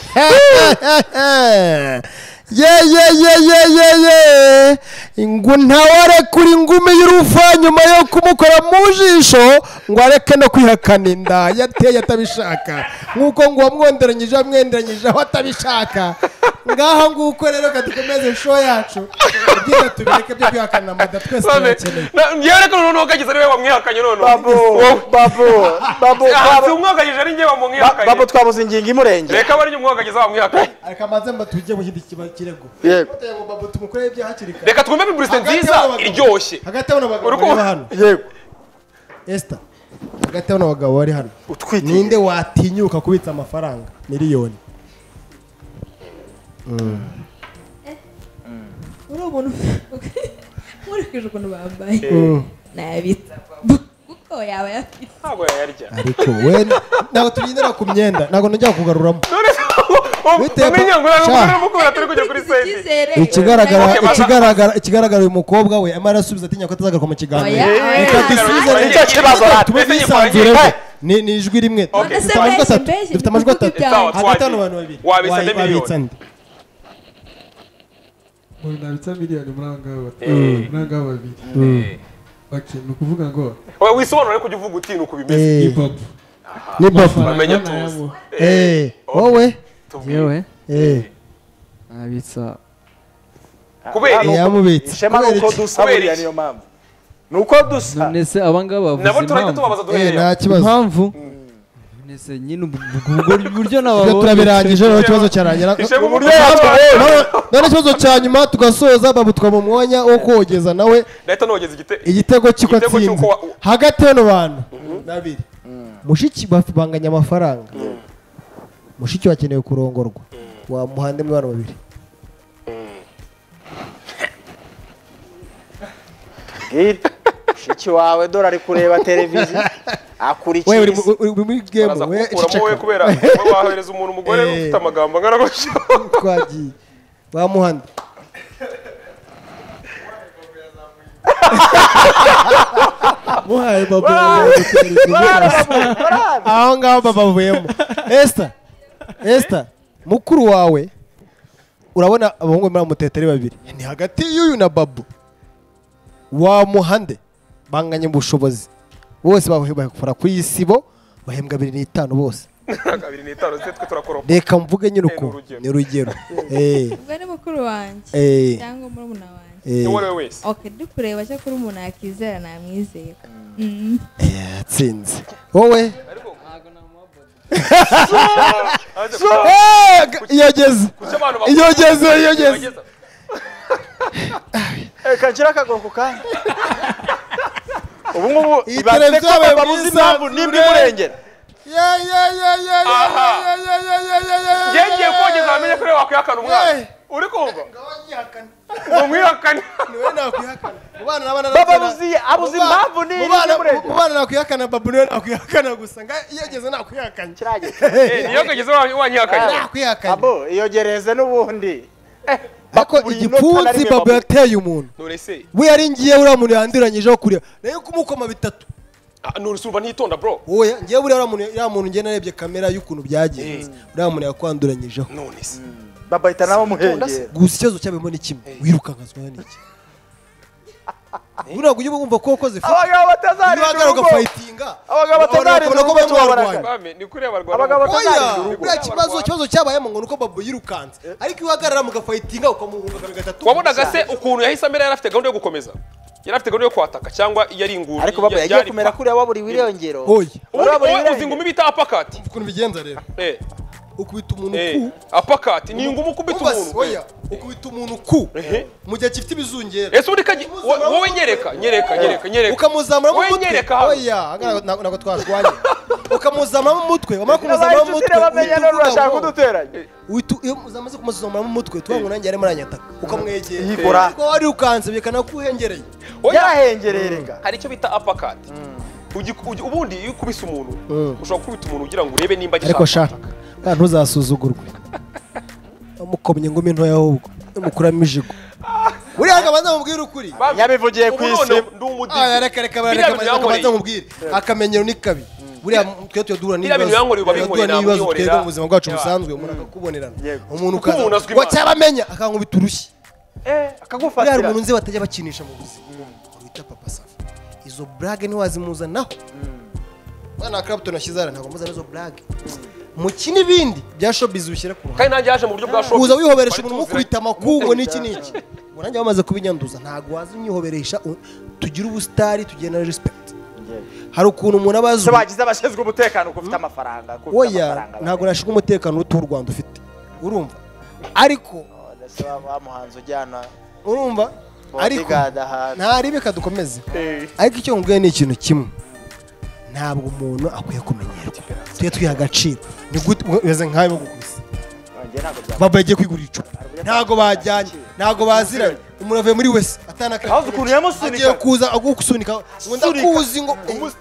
ye ye ye ye ye ye ngo ntawarekura ingumi y'urufa nyuma yo kumukora mu jisho ngo areke no kwihakana inda yateye atabishaka nk'uko ngo wamwonderanyije amwenderanyije aho atabishaka ngaho nguko rero katukomeze show yacu kugira tubireke byo kwihakana amada twese turakeneye ngiye ko noneho kagize ari we wamwihakanye none babu babu babu babu umwagagije ari njye wamwihakanye babu twabuze ingingo imurenge reka bari umwagagize wamwihakanye ariko maze mba tujye mu kindi kirego yego babu tumukoreye ibyaha kirika reka twumve publicité nziza iryoshye hagati y'abana bagabo bari hano yego Esther hagati y'abana bagabo bari hano ninde watinyuka kubitsa amafaranga miliyoni uri umuntu nkurikije ukuntu bambaye nayabitsa kuko yaba yafite ntabwo yayarya ariko we ntabwo tugendera ku myenda ntabwo najya kugaruramo umenya ngo ntabwo mukura turi kujya kuri site ikigaragara ikigaragara ikigaragara uyu mukobwa we amara asubiza atinya ko atazagaruka mu kiganiro reka dusubize nicyo kibazo tubisanzure ni ni ijwi rimwe dufite amajwi atatu dufite amajwi atatu hagati y'abantu bantu babiri wabitsa miliyoni umuntu nabitsa miliyoni muri anga muri anga babiri okay ni ukuvuga ngo oya wisobanura kujya uvuga uti nuko bimeze ni babu ni babu bamenya tuzi eh wowe yewe eh nabitsa kubera yamubitse Ishema nuko dusaburiya niyo mpamvu nuko dusa none se abangaba nabo bavuze turahita impamvu tubabaza Eh, duhereye nta kibazo impamvu none se nyine ubwo buryo ibyo nababonye turabirangije rero ikibazo cyarangira Ishema uburyo uburyo none ikibazo cya nyuma tugasoza babutwa mu mwanya wo kogeza nawe ndahita nogeza igite igitego cy'uko Igitego atsinze cy'uko wa- hagati y'ano bantu babiri mushiki banganya amafaranga mushiki wakeneye kurongorwa wa muhande mu bana babiri bwira mushiki wawe dore ari kureba televiziyo wewe akurikiye uri isi. mu- uri muri game baraza we kukuramo wowe ceceka kubera wowe wahereza umuntu umugore Eh. ufite amagambo angana gutyo twagiye wa muhande muhaye baba aho ngaho baba bavuyemo Esther Esther mukuru wawe urabona abahungu muri amuteteri babiri ni hagati y'uyu na babu wa muhande banganye mu bushobozi bose bahora ku isibo bahembwa abiri n'itanu bose kabiri n'itanu twe turakoropa reka mvuge nyine uko Ni urugero. ni urugero eh ubwo ni mukuru wanjye eh cyangwa murumuna wanjye eh uwo ari we wese ok ndi kureba cyo kuri umuntu yakizera namwizera Mm. yatsinze wowe Aje Eh, iyogeze kuki abantu bakuru- iyogeze iyogeze bageza- reka nshyire akaguru ku kanya ubu ngubu Iyi ibaze televiziyo ko yabaye babuze mwiza, impamvu nimba Sure. imurengera ya ya ya ya ya Aha. ya ya ya ya ya ya Njye ngiye kogeza bamenye ko rero wakwihakana umwana Eh. uri kumva ngo mwihakane niwe nakwihakana mu bana n'abana baba abuze abuze impamvu mu nimba bana imurengera mu bana nakwihakana babu niwe nakwihakana gusa nga iyogeze nakwihakana kirage Eh, niyo kageze wanyihakanye nakwihakana abo iyo gereze n'ubundi ariko bakubura inota na igipfunsi rimwe babu babu. yateye umuntu none se we yari ngiye uriya muntu yanduranyijeho kuriya nayo kumukoma bitatu ah, none se urumva ntitonda bro oya ngiye buriya uriya muntu uriya muntu ngiye narebye kamera y'ukuntu byagenze uriya muntu yakwanduranyijeho none se baba ahita nawe muhengera gusa ikibazo cyabemo ni kimwe wirukankazwa n'iki buriya ujye wumva ko wakoze futi abagabo batazarira uhagarara urugo ugafayitinga abagabo batazarira bakabona ko urugo barimo tubabaraka bararwana. bame ni kuri abarwana Abagabo mu- batazarira oya urugo. buriya kibazo ikibazo cyabayemo ngo ni uko babu yirukanze ariko iyo uhagarara mugafayitinga ukamuhunga kabiri gatatu wabonaga se ukuntu yahise amera yari afite gahunda yo gukomeza yari afite gahunda yo kwataka cyangwa yari inguru ariko baba ya- yagiye yari kumera pa- kuriya waburiwe irengero oya ubundi Urabura wowe ibirenge. uzi ingumi bita apakati ukuntu bigenza rero eh ukubita umuntu eh ku apakati ni ingumi ukubita ubase umuntu oya ukubita umuntu ku Ehe. mu gihe gifite ibizungera ese ubundi kaji wo- wowe nyereka nyereka nyereka nyereka ukamuzamura mu wowe mutwe nyereka hano. oya agana- ntabwo ntabwo twashwanye ukamuzamura mu mutwe wamara kumuzamura mu mutwe bamenya uhita none uvuga urashaka ngo- kuduteranya uhita- iyo uzamaze kumuzamura mu mutwe tuvuga ngo nanjye arimo aranyataka ukamwegera Yikora. ariko wari ukanze byerekana ko uhengereye Oya, yarahengereye rega hari icyo bita apakati Ugi- ugi- ubundi iyo ukubise umuntu Mm. ushobora gukubita umuntu ugira ngo urebe nimba ariko agishaka shaka kandi ntuzasuzugurwe wamukomye ingumi ntoya ahubwo mukuramo ijigo buriya ngo abanza mubwire ukuri Bame, yabivugiye ku ubu none isi ndi umudive. Ah, reka reka Biriya reka bintu reka yankoreye. abanza mubwire akamenyero ni kabi buriya twe tuba duhura Biriya bintu yankoreye n'ibibazo tuba duhura babinkorera, n'ibibazo mwihorera. twebwe mu buzima bwacu Yeah. busanzwe umuntu akakubonerana Yego. umuntu Kuko umuntu ukaza azwi ngo Imana. cyabamenya akankubita urushyi eh buriya hari akagufatira umuntu nzi batajya bakinisha mu buzima wita papa safi izo brage ntiwazimuzanaho bana Clapton nashyize ara ntabwo muzana izo brage mukina ibindi bya showbiz bishyira ku ruhande kandi nanjye yaje mu buryo bwa shopping uza wihoberesha Twari umuntu tuziranye. mukubita amakungo n'iki n'iki ngo nanjye bamaze kubinyanduza ntabwo waza unyihoberesha u- tugire ubusitari tugire na respect hari ukuntu umuntu aba se azwi bagize abashinzwe umutekano ko ufite amafaranga ko ufite oya amafaranga ntabwo nashinga umutekano uruta u Rwanda ufite urumva ariko none se wa- wa muhanzi ujyana urumva ariko bodyguard ahantu ntari reka dukomeze ariko icyo nkubwiye ni ikintu kimwe ntabwo umuntu akwiye kumenyerwa tujye twiha agaciro ni gute umeze nkawe bagukubise njye ntabwo byaba baba yagiye kwigurira icupa ntabwo bajyanye ntabwo baziranye umuntu avuye muri wese atanaka Aho uzi ukuntu yamusunika? agiye kuza agusunika ngo ndakuzi ngo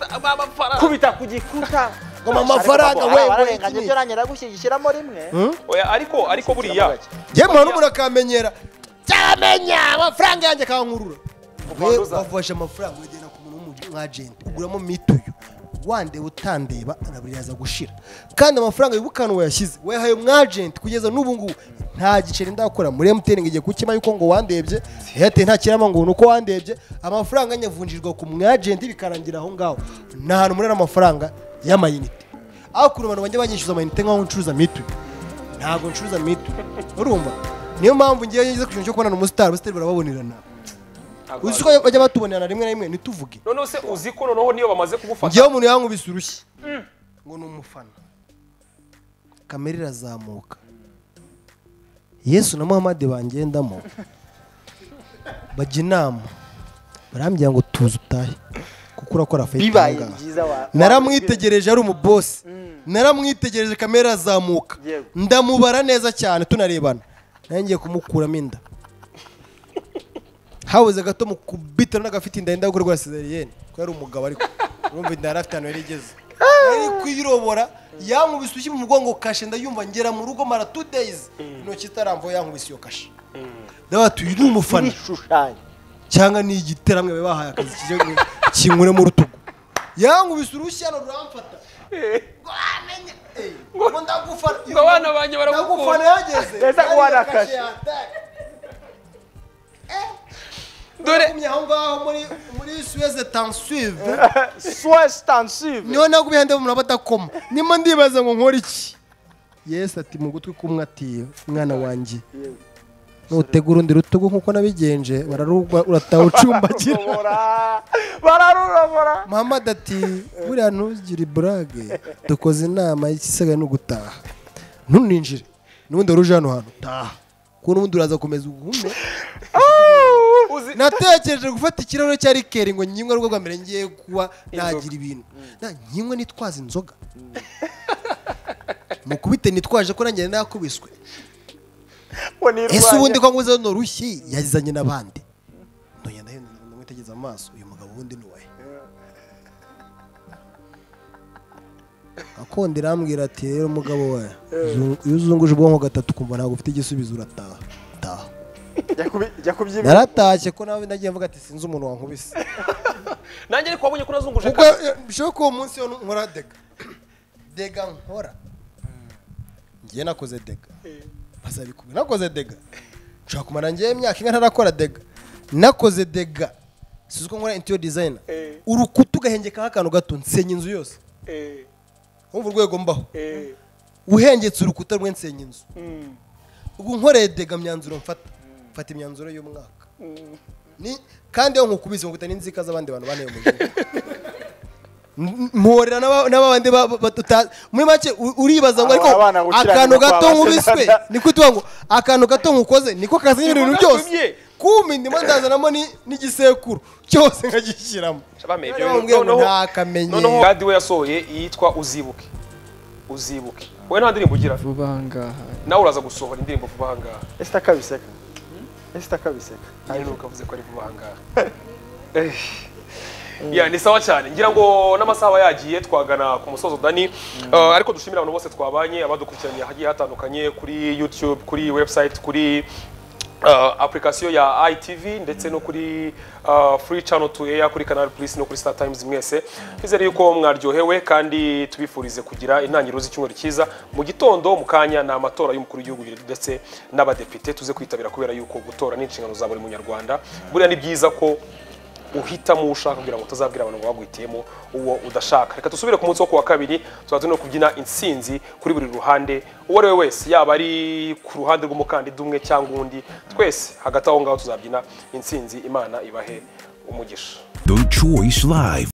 kubita ku gikuta ngo mama amafaranga we we wararenganye byo nanjye nagushyigikiramo rimwe oya ariko ariko buriya njye muntu n'umuntu akamenya cyamenya amafaranga yanjye akankurura we Uvanduza. wafashe amafaranga wegera ku muntu w'umwajenti uguramo mituyu wandeba utandeba anaburi yaza gushira kandi amafaranga y'ubukano wayashyize wayahaye umwajenti kugeza n'ubu ngubu nta giceri ndakora muri M T N ngiye kukima yuko ngo wandebye Airtel nta kirama ngo nuko wandebye amafaranga nyavunjirwa ku mwajenti bikarangira aho ngaho nta hantu muri amafaranga y'amayinite aho kuntu abantu bajya banyishyuza amayinite nk'aho ncuruza mituyu ntabwo ncuruza mituyu urumva niyo mpamvu ngiye ngize ku kintu cyo kubonana umusitari umusitari barababonerana uzi ko bajya batubonera rimwe na rimwe ntituvuge noneho se uzi ko noneho niyo bamaze kugufata ngewe umuntu yankubise urushyi ngo ni umufana kamera irazamuka Yesu na Muhammad bangendamo bajya inama barambwira ngo tuze utahe kuko urakora fete bibaye byiza wa naramwitegereje ari umubosi naramwitegereje kamera irazamuka ndamubara neza cyane tunarebana nangiye kumukuramo inda habuze gato mukubita n'agafite inda yenda gukorwa cesarienne ko yari umugabo ariko urumva inda yarafite hano yarigeze ari kwirobora yankubise ushyi mu mugongo kashe ndayumva ngera mu rugo mara two days intoki itaramvo yankubise iyo kashe ndabatu yiri umufana cyangwa ni igiteramwe bahaye akazi kije kinkure mu rutugu yankubise urushyi hano ruramfata ngo amenye ngo ndagufana ngo abana banje baragufana yageze ese ko warakashe dore aho ngaho muri muri Suez tensive Suez tensive niho nagubihande mu badakoma nimo ndibaza ngo nkora iki Yesu ati mu gutwi kumwe ati mwana wanje nutegura undi rutugu nkuko nabigenje bararugwa urataha ucumbagira bararurabora Muhammad ati buriya ntugire brage dukoze inama y'ikisigaye no gutaha ntuninjire nubundi ruje hano hano taha ko nubundi uraza komeza ugume natekereje gufata ikirahure cya rikeri ngo nyinywe rwo rwa mbere ngiye kuba nagira ibintu na nyinywe nitwaza inzoga mukubite nitwaje ko nanjye nakubiswe ese ubundi ko nguze no rushyi yazanye nabandi ndonya ndahenda ndamwitegeza amaso uyu mugabo ubundi nuwaye akonde rambwira ati rero umugabo we yuzunguje ubwonko gatatu kumva ntabwo ufite igisubizo urataha taha naratashye ko nawe nagiye mvuga ati sinzi umuntu wankubise nanjye ariko wabonye ko nazunguje kuko bishobora ko uwo munsi yo nkora dega dega nkora ngiye nakoze dega bazabikubwira nakoze dega nshaka kumara ngiye imyaka inka ntarakora dega nakoze dega sizo ko nkora interior designer urukuta ugahengeka akantu gato nsenya inzu yose umva urwego mbaho uhengetse urukuta rwe nsenya inzu ubwo nkoreye dega myanzuro mfata mfata imyanzuro y'umwaka ni kandi yo nkukubise ngo utani nzika z'abandi bantu bane mu gihugu mporera n'abandi muri make uribaza ngo ariko akantu gato nkubiswe niko tuba ngo akantu gato nkukoze niko kazanye ibintu byose kumi ndimo ndazanamo n'igisekuru cyose nkagishyiramo noneho gadi we yasohoye yitwa uzibuke uzibuke wowe nta ndirimbo ugira vuba ahangaha nawe uraza gusohora indirimbo vuba ahangaha ese takabiseka ese takabiseka nyine ukavuze ko ari vuba ahangaha ya ni sawa cyane ngira ngo n'amasaha yagiye twagana ku musozo Dani ariko dushimira abantu bose twabanye abadukurikiranye hagiye hatandukanye kuri YouTube kuri website kuri Uh, application ya I T V ndetse no kuri uh, free channel to air kuri Canal Plus no kuri Star Times mwese twizere yuko mwaryohewe kandi tubifurize kugira intangiriro z'icyumweru cyiza mu gitondo mukanya na amatora y'umukuru w'igihugu ndetse n'abadepite tuze kwitabira kubera yuko gutora n'inshingano za buri munyarwanda buriya ni byiza ko uhitamo ushaka kugira ngo utazabwira abantu ngo bagwitiyemo uwo udashaka reka tusubire ku munsi wo kuwa kabiri tuzaza no kubyina insinzi kuri buri ruhande uwo ari we wese yaba ari ku ruhande rw'umukandida umwe cyangwa undi twese hagati aho ngaho tuzabyina insinzi Imana ibahe umugisha. The Choice Live.